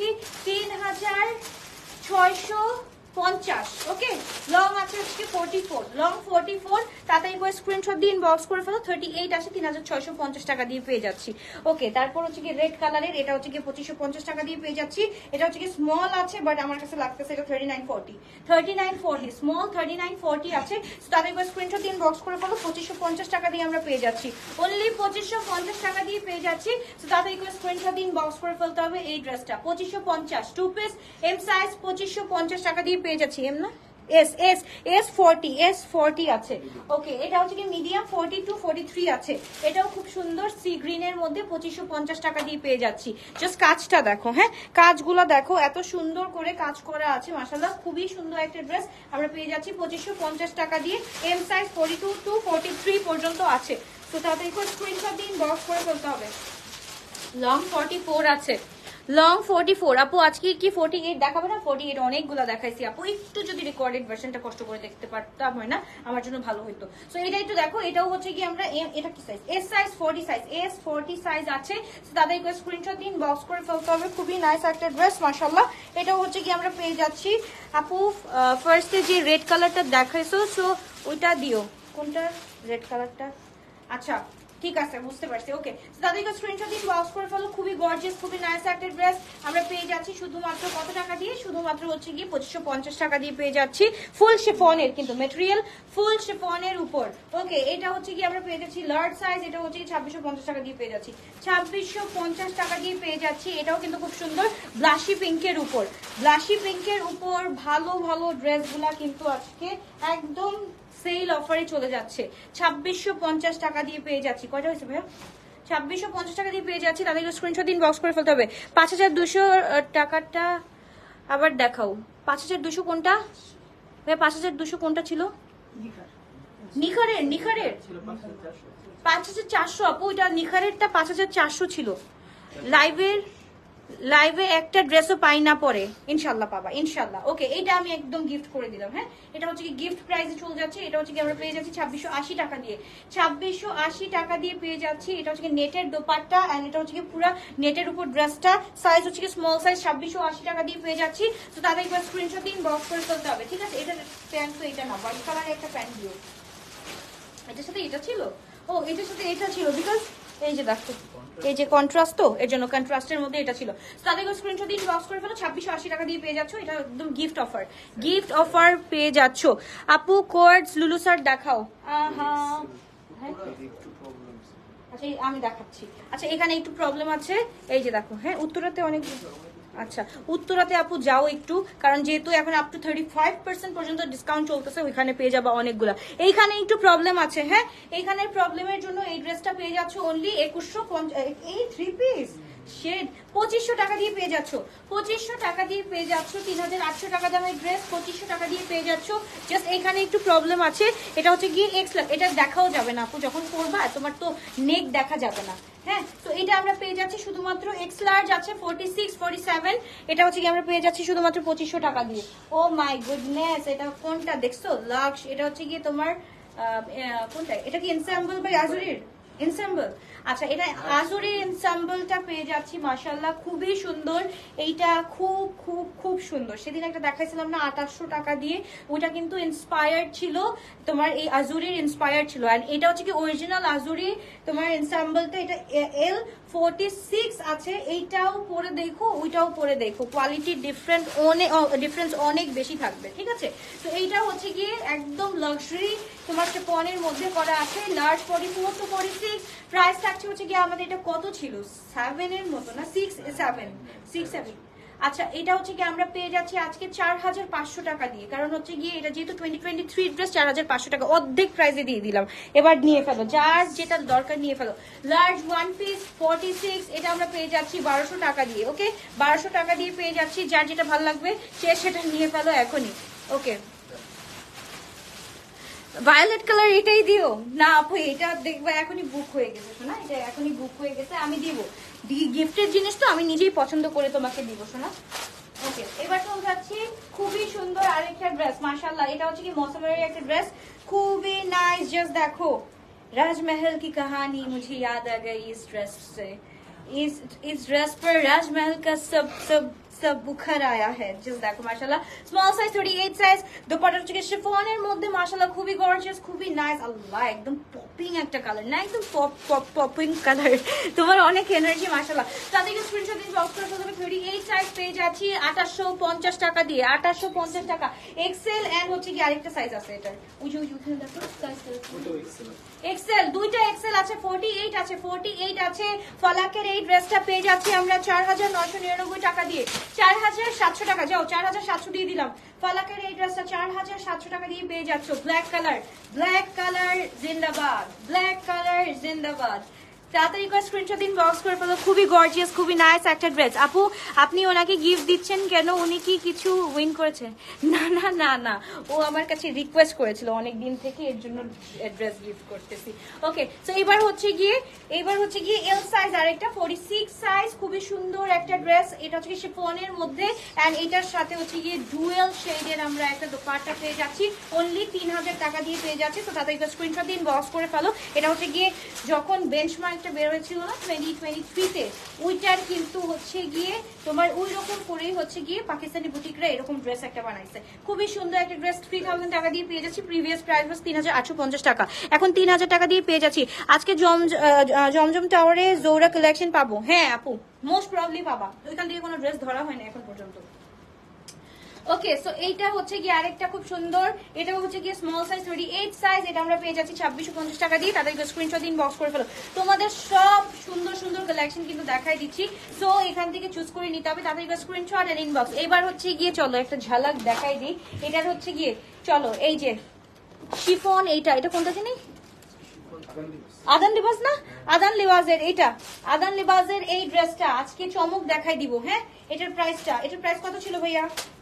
৩,৬৫০। ওকে, লং আছে হচ্ছে 44, লং 44। তাড়াতাড়ি করে স্ক্রিনশট দিয়ে ইনবক্স করে ফেলো। 38 আছে, ৩,৬৫০ টাকা দিয়ে পেয়ে যাচ্ছি। ওকে, তারপর হচ্ছে কি রেড কালারের, এটা হচ্ছে কি ২৫৫০ টাকা দিয়ে পেয়ে যাচ্ছি। এটা হচ্ছে কি স্মল আছে, বাট আমার কাছে লাগতেছে এটা 3940 স্মল 3940 আছে। তাড়াতাড়ি করে স্ক্রিনশট দিয়ে ইনবক্স করে ফেলো। ২৫৫০ টাকা দিয়ে আমরা পেয়ে যাচ্ছি, অনলি ২৫৫০ টাকা দিয়ে পেয়ে যাচ্ছি। তাড়াতাড়ি করে স্ক্রিনশট দিয়ে ইনবক্স করে ফেলতে হবে এই ড্রেসটা। ২৫৫০ 2 পিস এম সাইজ, ২৫৫০ টাকা দিয়ে পেয়ে যাচ্ছি। এম না S40 আছে। ওকে, এটা হচ্ছে কি মিডিয়াম 40 to 43 আছে। এটাও খুব সুন্দর সি গ্রিনের মধ্যে ২৫৫০ টাকা দিয়ে পেয়ে যাচ্ছি। জাস্ট কাজটা দেখো, হ্যাঁ কাজগুলো দেখো, এত সুন্দর করে কাজ করা আছে মাশাআল্লাহ, খুবই সুন্দর একটা ড্রেস আমরা পেয়ে যাচ্ছি ২৫৫০ টাকা দিয়ে। এম সাইজ 42 to 43 পর্যন্ত আছে। তো তাড়াতাড়ি করে স্ক্রিনশট দিয়ে ইনবক্স করে ফেলতে হবে। লং 44 আছে, লং 44 আপু। আজকে কি 48 দেখাবে না? 48 অনেকগুলো দেখাইছি আপু, একটু যদি রেকর্ডেড ভার্সনটা কষ্ট করে দেখতে পারতাম হয় না আমার জন্য ভালো হইতো। সো এটা একটু দেখো, এটাও হচ্ছে কি আমরা এটা কি size, S size 40 size, S40 size আছে। তাদের স্ক্রিনশট দিন, বক্স করে ফেলতে হবে। খুবই নাইস একটা ড্রেস মাশাআল্লাহ। এটাও হচ্ছে কি আমরা পেয়ে যাচ্ছি আপু। ফার্স্টে যে রেড কালারটা দেখাইছো, সো ওইটা দিও। কোনটা রেড কালারটা? আচ্ছা ঠিক আছে, বুঝতে পারছি। ওকে, তাদেরকে স্ক্রিনশট দিয়ে বক্স করে ফেলো। খুবই গর্জিয়াস, খুবই নাইস একটা ড্রেস আমরা পেয়ে যাচ্ছি শুধুমাত্র কত টাকা দিয়ে? শুধুমাত্র হচ্ছে গিয়ে ২৫৫০ টাকা দিয়ে পেয়ে যাচ্ছি। ফুল শিফনের কিন্তু মেটেরিয়াল, ফুল শিফনের উপর। ওকে, এটা হচ্ছে কি আমরা পেয়ে যাচ্ছি লার্জ সাইজ। এটা হচ্ছে ২৬৫০ টাকা দিয়ে পেয়ে যাচ্ছি, ২৬৫০ টাকা দিয়ে পেয়ে যাচ্ছি। এটাও কিন্তু খুব সুন্দর ব্লাশি পিঙ্কের উপর, ব্লাশি পিঙ্কের উপর ভালো ভালো ড্রেসগুলা কিন্তু আজকে একদম সেল অফারে চলে যাচ্ছে। ২৬৫০ টাকা দিয়ে পেয়ে যাচ্ছি। কয়টা হয়েছে ভাইয়া? ২৬৫০ টাকা দিয়ে পেয়ে যাচ্ছি। তাদেরকে স্ক্রিনশট দিন, বক্স করে ফেলতে হবে। ৫,২০০ টাকাটা আবার দেখাও। ৫,২০০ কোনটা ভাইয়া? ৫,২০০ কোনটা ছিল? নিখারের ৫,৪০০ আপু। এটা নিখারেরটা ৫,৪০০ ছিল। লাইভে একটা ড্রেসও পাই না পরে, ইনশাল্লাহ পাবা ইনশাল্লাহ। ওকে, এটা আমি একদম গিফট করে দিলাম। হ্যাঁ, এটা হচ্ছে কি গিফট প্রাইসে চলে যাচ্ছে। এটা হচ্ছে কি আমরা পেয়ে যাচ্ছি ২৬৮০ টাকা দিয়ে, ২৬৮০ টাকা দিয়ে পেয়ে যাচ্ছি। এটা হচ্ছে কি নেটের দোপাট্টা, এন্ড এটা হচ্ছে কি পুরো নেটের উপর ড্রেসটা। সাইজ হচ্ছে কি স্মল সাইজ, ২৬৮০ টাকা দিয়ে পেয়ে যাচ্ছি। তো তাদের একবার স্ক্রিনশট দিন, বক্স করে ফেলতে হবে। ঠিক আছে, এটা প্যান্ট তো এটা না, হোয়াইট কালারের একটা প্যান্ট দিও। এটার সাথে এটা ছিল, ও এটার সাথে এটা ছিল, বিকজ এই যে দেখো এই যে কন্ট্রাস্ট, তো এর জন্য কন্ট্রাস্টের মধ্যে এটা ছিল। তাদেরকে স্ক্রিনশট দিয়ে বক্স করে ফেলো। ২৬৮০ টাকা দিয়ে পেয়ে যাচ্ছ। এটা একদম গিফট অফার, গিফট অফার পেয়ে যাচ্ছ আপু। কোয়ার্ডস লুলু স্যার দেখাও। আচ্ছা আমি দেখাচ্ছি। আচ্ছা এখানে একটু প্রবলেম আছে, এই যে দেখো। হ্যাঁ, উত্তরাতে অনেক, আচ্ছা উত্তরাতে আপু যাও একটু, কারণ যেহেতু এখন আপ টু 35% পর্যন্ত ডিসকাউন্ট চলতেছে, ওইখানে পেয়ে যাবা অনেকগুলা। এইখানে একটু প্রবলেম আছে। হ্যাঁ, এইখানের প্রবলেমের জন্য এই ড্রেসটা পেয়ে যাচ্ছ অনলি ২১৫০। এই 3 পিস শেড ২৫০০ টাকা দিয়ে পেয়ে যাচ্ছ, ২৫০০ টাকা দিয়ে পেয়ে যাচ্ছ। ৩,৮০০ টাকা দামের ড্রেস ২৫০০ টাকা দিয়ে পেয়ে যাচ্ছ। জাস্ট এখানে একটু প্রবলেম আছে, এটা হচ্ছে গিয়ে এক্স, এটা দেখাও যাবে না আপু যখন করবা, তোমার তো নেক দেখা যাবে না। হ্যাঁ, তো এটা আমরা পেয়ে যাচ্ছি শুধুমাত্র এক্স লার্জ আছে 46 47। এটা হচ্ছে কি আমরা পেয়ে যাচ্ছি শুধুমাত্র ২৫০০ টাকা দিয়ে। ও মাই গুডনেস, এটা কোনটা দেখছো? লাক্স। এটা হচ্ছে গিয়ে তোমার কোনটা? এটা কি এনসেম্বল বাই আজুরির? এনসেম্বল। আচ্ছা এটা আজুরি এনসাম্বলটা পেয়ে যাচ্ছি মাশাআল্লাহ, খুবই সুন্দর। এইটা খুব খুব খুব সুন্দর। সেদিন একটা দেখাইছিলাম না 2800 টাকা দিয়ে, ওটা কিন্তু ইন্সপায়ার্ড ছিল তোমার এই আজুরির ইন্সপায়ার্ড ছিল। আর এটা হচ্ছে কি অরিজিনাল আজুরি তোমার এনসাম্বলটা, এটা L46 আছে। এইটাও পরে দেখো ওইটাও পরে দেখো, কোয়ালিটি ডিফারেন্স অনেক বেশি থাকবে, ঠিক আছে। তো এইটা হচ্ছে গিয়ে একদম লাক্সারি তোমার শিফনের মধ্যে করা আছে, লার্জ 44 to 46। প্রাইস থাকছে হচ্ছে গিয়ে আমাদের এটা কত ছিল 7 এর মতো না 6-7। আচ্ছা এটা হচ্ছে কি আমরা পেয়ে যাচ্ছি আজকে 4500 টাকা দিয়ে, কারণ হচ্ছে গিয়ে এটা যেহেতু 2023 ড্রেস 4500 টাকা অর্ধেক প্রাইসে দিয়ে দিলাম। এবার নিয়ে ফেলো, যার যেটা দরকার নিয়ে ফেলো। লার্জ ওয়ান পিস 46, এটা আমরা পেয়ে যাচ্ছি 1200 টাকা দিয়ে। ওকে 1200 টাকা দিয়ে পেয়ে যাচ্ছি, যার যেটা ভালো লাগবে সে সেটা নিয়ে ফেলো এখনই। ওকে ভায়োলেট কালার এটাই দিও না আপু, এটা দেখবা এখনই বুক হয়ে গেছে শোনা, এটা এখনই বুক হয়ে গেছে। আমি দিব গিফটের জিনিস তো আমি নিজেই পছন্দ করে তোমাকে দিব শোনা। ওকে এবার তো যাচ্ছি খুবই সুন্দর আরেকটা ড্রেস মাশাআল্লাহ, এটা হচ্ছে কি মৌসুমের একটা ড্রেস, খুবই নাইস। জাস্ট দেখো राजमहल की कहानी मुझे याद आ गई इस ड्रेस से। इस ड्रेस पर राजमहल का सब बुखार आया है। जस्ट देखो माशाल्लाह, स्मॉल साइज 38 साइज, দুপাট্টা হচ্ছে শিফনের মধ্যে মাশাআল্লাহ খুবই গর্জিয়াস, খুবই নাইস। আল্লাহ একদম পপিং একটা কালার না, একদম পপিং কালার, তোমার অনেক এনার্জি মাশাআল্লাহ। তাদেরকে স্ক্রিনশট দিয়ে বক্স করে ফেলবে। 38 সাইজ পেয়ে যাচ্ছি 2850 টাকা দিয়ে, 2850 টাকা। এক্সেল এন্ড হচ্ছে কি আরেকটা সাইজ আছে এটার, ওই যে ওখানে দেখো সাইজ এক্সেল, দুইটা এক্সেল আছে, 48 আছে, 48 আছে। ফলাকের এই ড্রেসটা পেয়ে যাচ্ছি আমরা 4999 টাকা দিয়ে, 4700 টাকা। যাও 4700 দিয়ে দিলাম। ফলাকের এই ড্রেসটা 4700 টাকা দিয়ে পেয়ে যাচ্ছ। ব্ল্যাক কালার জিন্দাবাদ, ব্ল্যাক কালার জিন্দাবাদ। তাড়াতাড়ি করে স্ক্রিনশট দিন, বক্স করে ফেলো। খুবই গর্জিয়াস, খুবই নাইস একটা ড্রেস। আপু আপনি ওনাকে গিফট দিচ্ছেন কেন? উনি কি কিছু উইন করেছে? না না না না, ও আমার কাছে রিকোয়েস্ট করেছিল অনেক দিন থেকে, এর জন্য ড্রেস গিফট করতেছি। ওকে সো এবার হচ্ছে গিয়ে এল সাইজ আরেকটা 46 সাইজ, খুবই সুন্দর একটা ড্রেস। এটা হচ্ছে কি শিফনের মধ্যে এন্ড এটার সাথে হচ্ছে গিয়ে ডুয়েল শেডের আমরা একটা দোপাট্টা পেয়ে যাচ্ছি, অনলি 3000 টাকা দিয়ে পেয়ে যাচ্ছি। তো তাড়াতাড়ি করে স্ক্রিনশট দিন, বক্স করে ফেলো। এটা হচ্ছে গিয়ে যখন বেঞ্চমার্ক বের হয়েছিল না 2023 তে, ওইটার কিন্তু হচ্ছে গিয়ে তোমার ওই রকম করেই হচ্ছে গিয়ে পাকিস্তানি বুটিকরা এরকম ড্রেস একটা বানাইছে, খুবই সুন্দর একটা ড্রেস। 3000 টাকা দিয়ে পেয়ে যাচ্ছি। প্রিভিয়াস প্রাইস ওয়াজ 3850 টাকা, এখন 3000 টাকা দিয়ে পেয়ে যাচ্ছি। আজকে জমজম টাওয়ারে জোরা কালেকশন পাবো। হ্যাঁ আপু মোস্ট প্রবলি পাবা, ওইখান থেকে কোনো ড্রেস ধরা হয় না এখন পর্যন্ত। ওকে সো এইটা হচ্ছে গিয়ে আরেকটা খুব সুন্দর, এটা হচ্ছে গিয়ে স্মল সাইজ 38 সাইজ, এটা আমরা পেয়ে যাচ্ছি 2650 টাকা দিয়ে। তাদেরকে স্ক্রিনশট দিন, বক্স করে ফেলো। তোমাদের সব সুন্দর সুন্দর কালেকশন কিন্তু দেখাই দিচ্ছি, সো এখান থেকে চুজ করে নিতে হবে। তাদেরকে স্ক্রিনশট এন্ড ইনবক্স। এবার হচ্ছে গিয়ে চলো একটা ঝলক দেখাই দিই। এটার হচ্ছে গিয়ে চলো এই যে শিফন, এটা কোনটা জানি আদান লিবাস না, আদান লিবাসের এটা, আদান লিবাসের এই ড্রেসটা আজকে চমক দেখাই দিব। হ্যাঁ এটার প্রাইস কত ছিল ভাইয়া?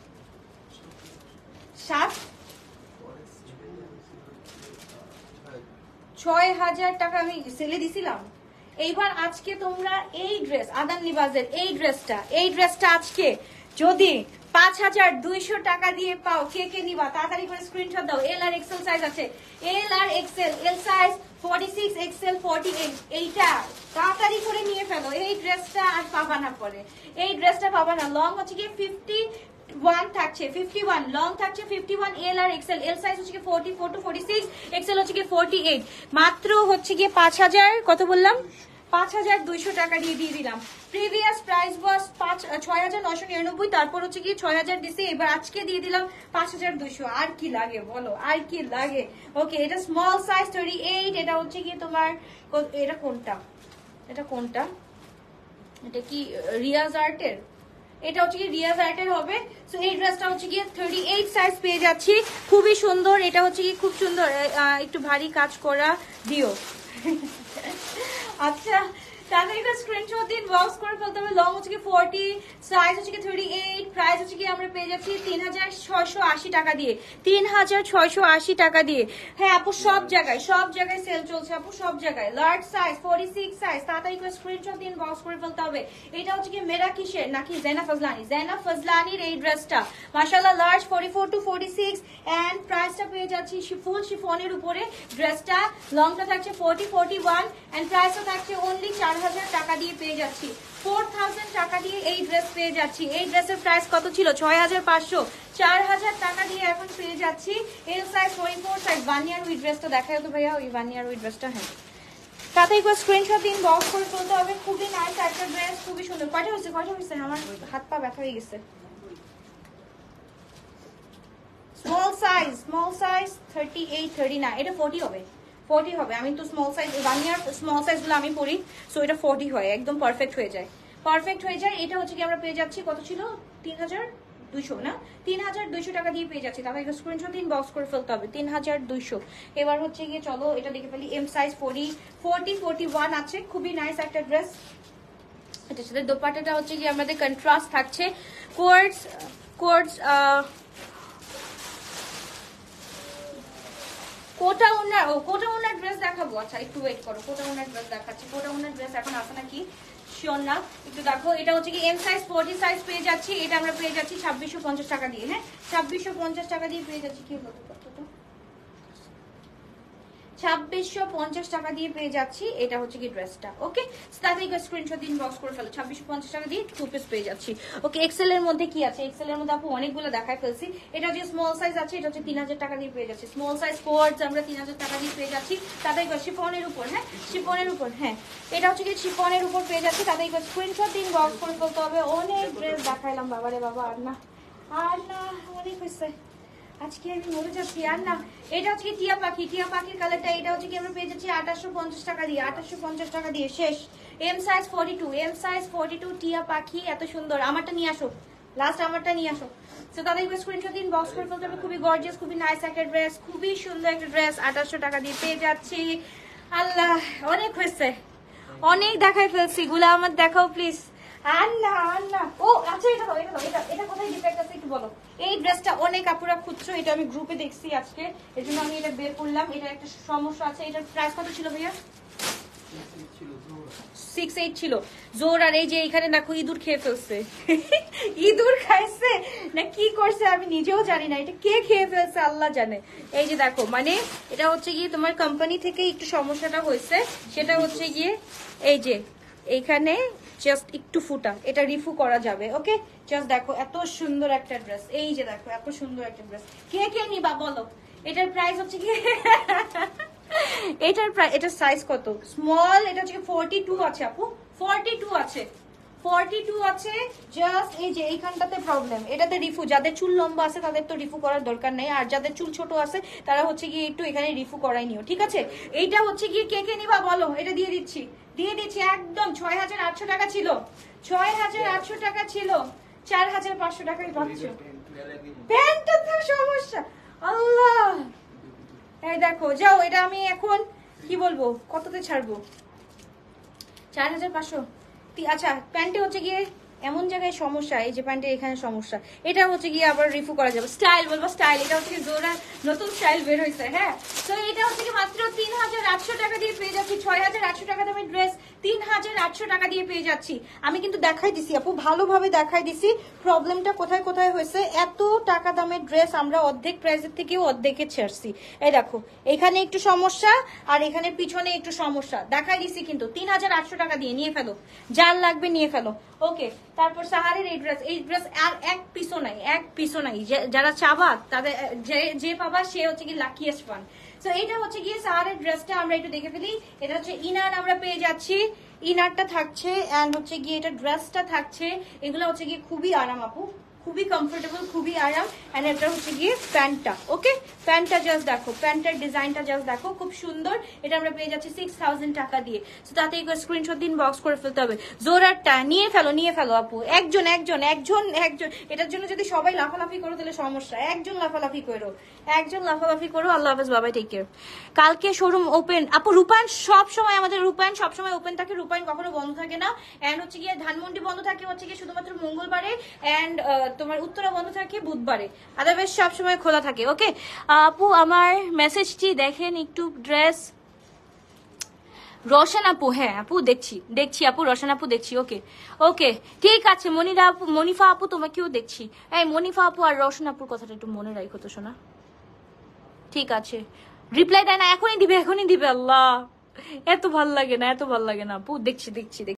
6000 টাকা আমি সেলে দিছিলাম। এইবার আজকে তোমরা এই ড্রেস আদান লিবাসের এই ড্রেসটা আজকে যদি 5200 টাকা দিয়ে পাও, কে নিবা? তাড়াতাড়ি করে স্ক্রিনশট দাও। এল আর এক্সেল সাইজ আছে, এল আর এক্সেল, এল সাইজ 46, এক্সেল 48। এইটা তাড়াতাড়ি করে নিয়ে ফেলো। এই ড্রেসটা আর পাবা না পরে, এই ড্রেসটা পাবা না। লং হচ্ছে কি 51 থাকছে, 51 লং থাকছে, 51 এল আর এক্সেল। এল সাইজ হচ্ছে কি 44 to 46, এক্সেল হচ্ছে কি 48। মাত্র হচ্ছে কি 5000 কত বললাম, 5200 টাকা দিয়ে দিলাম। প্রিভিয়াস প্রাইস ওয়াজ 6999, তারপর হচ্ছে কি 6000 দিছি, এবার আজকে দিয়ে দিলাম 5200। আর কি লাগে বলো, আর কি লাগে? ওকে এটা স্মল সাইজ 38, এটা হচ্ছে কি তোমার এটা কোনটা, এটা কি রিয়াজ আর্টের, এটা হচ্ছে কি রিয়াজ আর্টের হবে। সো এই ড্রেসটা হচ্ছে গিয়ে 38 সাইজ পেয়ে যাচ্ছি, খুবই সুন্দর। এটা হচ্ছে কি খুব সুন্দর, একটু ভারী কাজ করা দিও। আচ্ছা তাহলে এটা স্ক্রিনশট দিন, বক্স করে ফেলতে হবে। লং হচ্ছে কি 40, সাইজ হচ্ছে কি 38, প্রাইস হচ্ছে কি আমরা পেয়ে যাচ্ছি 3680 টাকা দিয়ে, 3680 টাকা দিয়ে। হ্যাঁ আপু সব জায়গায় সেল চলছে আপু, সব জায়গায়। লার্জ সাইজ 46 সাইজ, তাড়াতাড়ি করে স্ক্রিনশট দিন, বক্স করে ফেলতে হবে। এটা হচ্ছে কি মেরা কিসের নাকি জেনা ফজলানির এই ড্রেসটা মাশাআল্লাহ, লার্জ 44 to 46 এন্ড প্রাইসটা পেয়ে যাচ্ছি ফুল শিফনের উপরে ড্রেসটা। লংটা থাকছে 40, 41 এন্ড প্রাইসটা থাকছে অনলি 4000 টাকা দিয়ে পেয়ে যাচ্ছি। 4000 টাকা দিয়ে এই ড্রেস পেয়ে যাচ্ছি। এই ড্রেসের প্রাইস কত ছিল? 6500, 4000 টাকা দিয়ে এখন পেয়ে যাচ্ছি। L size 44 size. বানিয়ার উই ড্রেসটা দেখায় তো ভাইয়া, ওই বানিয়ার উই ড্রেসটা। হ্যাঁ তাতে একবার স্ক্রিনশট দিন, বক্স করে ফেলতে হবে। খুবই নাইস একটা ড্রেস, খুবই সুন্দর। কয়টা হয়েছে আমার হাত পা ব্যথা হয়ে গেছে। স্মল সাইজ 38, 39, এটা 40 হবে, 40 হবে। আমি তো স্মল সাইজ, বানিয়ার স্মল সাইজ গুলো আমি পরি, সো এটা 40 হয়, একদম পারফেক্ট হয়ে যায়। এটা হচ্ছে কি আমরা পেয়ে যাচ্ছি, কত ছিল? 3200 না, 3200 টাকা দিয়ে পেয়ে যাচ্ছি। তারপর একটা স্ক্রিনশট দিন, বক্স করে ফেলতে হবে। 3200। এবার হচ্ছে গিয়ে চলো এটা দেখে ফেলি। এম সাইজ 40, 41 আছে। খুবই নাইস একটা ড্রেস। এটার সাথে দোপাট্টাটা হচ্ছে কি আমাদের কন্ট্রাস্ট থাকছে, কোয়ার্টস কোটা ওনার ড্রেস দেখাবো। আচ্ছা একটু ওয়েট করো, কোটা ওনার ড্রেস দেখাচ্ছি। কোটা ওনার ড্রেস এখন আসে নাকি শিওর না, একটু দেখো। এটা হচ্ছে কি এম সাইজ 40 সাইজ পেয়ে যাচ্ছি। এটা আমরা পেয়ে যাচ্ছি 2650 টাকা দিয়ে। হ্যাঁ 2650 টাকা দিয়ে পেয়ে যাচ্ছি। কি বলতো 2650 টাকা দিয়ে পেয়ে যাচ্ছি। এটা হচ্ছে কি ড্রেসটা। ওকে তাড়াতাড়ি স্ক্রিনশট দিন, বক্স করে ফেলো। 2650 টাকা দিয়ে 2 পিস পেয়ে যাচ্ছি। ওকে এক্সেল এর মধ্যে কি আছে? এক্সেল এর মধ্যে আপু অনেকগুলো দেখাই ফেলছি। এটা হচ্ছে স্মল সাইজ আছে, এটা হচ্ছে 3000 টাকা দিয়ে পেয়ে যাচ্ছি। স্মল সাইজ কোয়ার্টস আমরা 3000 টাকা দিয়ে পেয়ে যাচ্ছি। তাড়াতাড়ি শিফনের উপর। হ্যাঁ শিফনের উপর, হ্যাঁ এটা হচ্ছে কি শিফনের উপর পেয়ে যাচ্ছি। তাড়াতাড়ি স্ক্রিনশট দিন, বক্স করে ফেলতে হবে। অনেক ড্রেস দেখাইলাম বাবারে বাবা, আর না অনেক হয়েছে আজকে, আমি মরে যাচ্ছি আর না। এটা হচ্ছে টিয়া পাখির কালারটা। এটা হচ্ছে কি আমরা পেয়ে যাচ্ছি 2850 টাকা দিয়ে, 2850 টাকা দিয়ে শেষ। এম সাইজ 42 টিয়া পাখি, এত সুন্দর। আমারটা নিয়ে আসো, লাস্ট আমারটা নিয়ে আসো। তো তাদের স্ক্রিনশট দিন, বক্স করে ফেলতে হবে। খুবই গর্জিয়াস, খুবই নাইস একটা ড্রেস, খুবই সুন্দর একটা ড্রেস। 2800 টাকা দিয়ে পেয়ে যাচ্ছি। আল্লাহ অনেক হয়েছে, অনেক দেখাই ফেলছি। গুলা আমার দেখাও প্লিজ। ও আচ্ছা এটা কোথায় ডিফেক্ট আছে একটু বলো। এই ড্রেসটা অনেক আপুরা খুঁজছো, এটা আমি গ্রুপে দেখছি আজকে, এর জন্য আমি এটা বের করলাম। এটা একটা সমস্যা আছে। এটার প্রাইস কত ছিল ভাইয়া? 68 ছিল। জোর আর এই যে এখানে দেখো ইঁদুর খেয়ে ফেলছে। ইঁদুর খাইছে না কি করছে আমি নিজেও জানি না, এটা কে খেয়ে ফেলছে আল্লাহ জানে। এই যে দেখো, মানে এটা হচ্ছে গিয়ে তোমার কোম্পানি থেকে একটু সমস্যাটা হয়েছে, সেটা হচ্ছে গিয়ে এই যে এইখানে জাস্ট একটু ফুটা, এটা রিফু করা যাবে। ওকে জাস্ট দেখো এত সুন্দর একটা ড্রেস। এই যে দেখো এত সুন্দর একটা ড্রেস, কে নিবা বলো। এটার প্রাইস হচ্ছে কি এটার সাইজ কত? স্মল। এটা হচ্ছে 42 আছে আপু, 42 আছে, 42 আছে। জাস্ট এই যে এইখানটাতে প্রবলেম, এটাতে রিফু। যাদের চুল লম্বা আছে তাদের তো রিফু করার দরকার নেই, আর যাদের চুল ছোট আছে তারা হচ্ছে গিয়ে একটু এখানে রিফু করাই নিও, ঠিক আছে। এইটা হচ্ছে গিয়ে কে নিবা বলো, এটা দিয়ে দিচ্ছি একদম 6800 টাকা ছিল, 6800 টাকা ছিল, 4500 টাকায় পাচ্ছ। প্যান্টটা তো সমস্যা আল্লাহ। এই দেখো যাও, এটা আমি এখন কি বলবো, কততে ছাড়বো? 4500। আচ্ছা প্যান্টে হচ্ছে গিয়ে এমন জায়গায় সমস্যা, এই যে প্যান্টের এখানে সমস্যা, এটা হচ্ছে গিয়ে আবার রিফু করা যাবে। স্টাইল বলবো, স্টাইল। এটা হচ্ছে জোড়া নতুন স্টাইল বের হয়েছে। হ্যাঁ তো এটা হচ্ছে কি মাত্র 3800 টাকা দিয়ে পেয়ে যাচ্ছি। 6800 টাকা দামের ড্রেস 3800 টাকা দিয়ে পেয়ে যাচ্ছি। আমি কিন্তু দেখাই দিছি আপু, ভালোভাবে দেখাই দিছি প্রবলেমটা কোথায় কোথায় হয়েছে। এত টাকা দামের ড্রেস আমরা অর্ধেক প্রাইসের থেকেও অর্ধেকে ছেড়ছি। এই দেখো এখানে একটু সমস্যা, আর এখানে পিছনে একটু সমস্যা দেখাই দিছি, কিন্তু 3800 টাকা দিয়ে নিয়ে ফেলো, যার লাগবে নিয়ে ফেলো। ওকে তারপর সাহারের এই ড্রেস আর এক পিসও নাই, যারা চাবা তাদের যে পাবা সে হচ্ছে কি লাকিয়েস্ট পান। তো এটা হচ্ছে গিয়ে সাহারের ড্রেসটা, আমরা একটু দেখে ফেলি। এটা হচ্ছে ইনার আমরা পেয়ে যাচ্ছি, ইনারটা থাকছে, এন্ড হচ্ছে গিয়ে এটা ড্রেসটা থাকছে। এগুলো হচ্ছে গিয়ে খুবই আরাম আপু, খুবই কমফোর্টেবল, খুবই আরাম। এন্ড এটা হচ্ছে গিয়ে প্যান্টটা, ওকে প্যান্টটা জাস্ট দেখো, প্যান্টের ডিজাইনটা জাস্ট দেখো, খুব সুন্দর। এটা আমরা পেয়ে যাচ্ছি 6000 টাকা দিয়ে। তো তাতে স্ক্রিনশট দিন, বক্স করে ফেলতে হবে। জোরারটা নিয়ে ফেলো আপু, একজন একজন একজন একজন। এটার জন্য যদি সবাই লাফালাফি করো তাহলে সমস্যা, একজন লাফালাফি করো, একজন লাফালাফি করো। আল্লাহ হাফেজ, বাবাই, টেক কেয়ার। কালকে শোরুম ওপেন আপু, রূপায়ণ সব সময়, আমাদের রূপায়ণ সব সময় ওপেন থাকে, রূপায়ণ কখনো বন্ধ থাকে না। এন্ড হচ্ছে গিয়ে ধানমন্ডি বন্ধ থাকে হচ্ছে গিয়ে শুধুমাত্র মঙ্গলবারে, এন্ড তোমার উত্তরা বন্ধ থাকে বুধবারে, আদারওয়াইজ সব সময় খোলা থাকে। ওকে আপু, আমার মেসেজটি দেখেন একটু। ড্রেস রোশন আপু, হ্যাঁ আপু দেখছি আপু, রোশন আপু দেখছি। ওকে ওকে ঠিক আছে। মনিফা আপু তোমাকেও দেখছি। এই মনিফা আপু আর রোশন আপুর কথাটা একটু মনে রাখো তো শোনা, ঠিক আছে? রিপ্লাই দেয় না, এখনই দিবে। আল্লাহ, এত ভাল লাগে না আপু। দেখছি।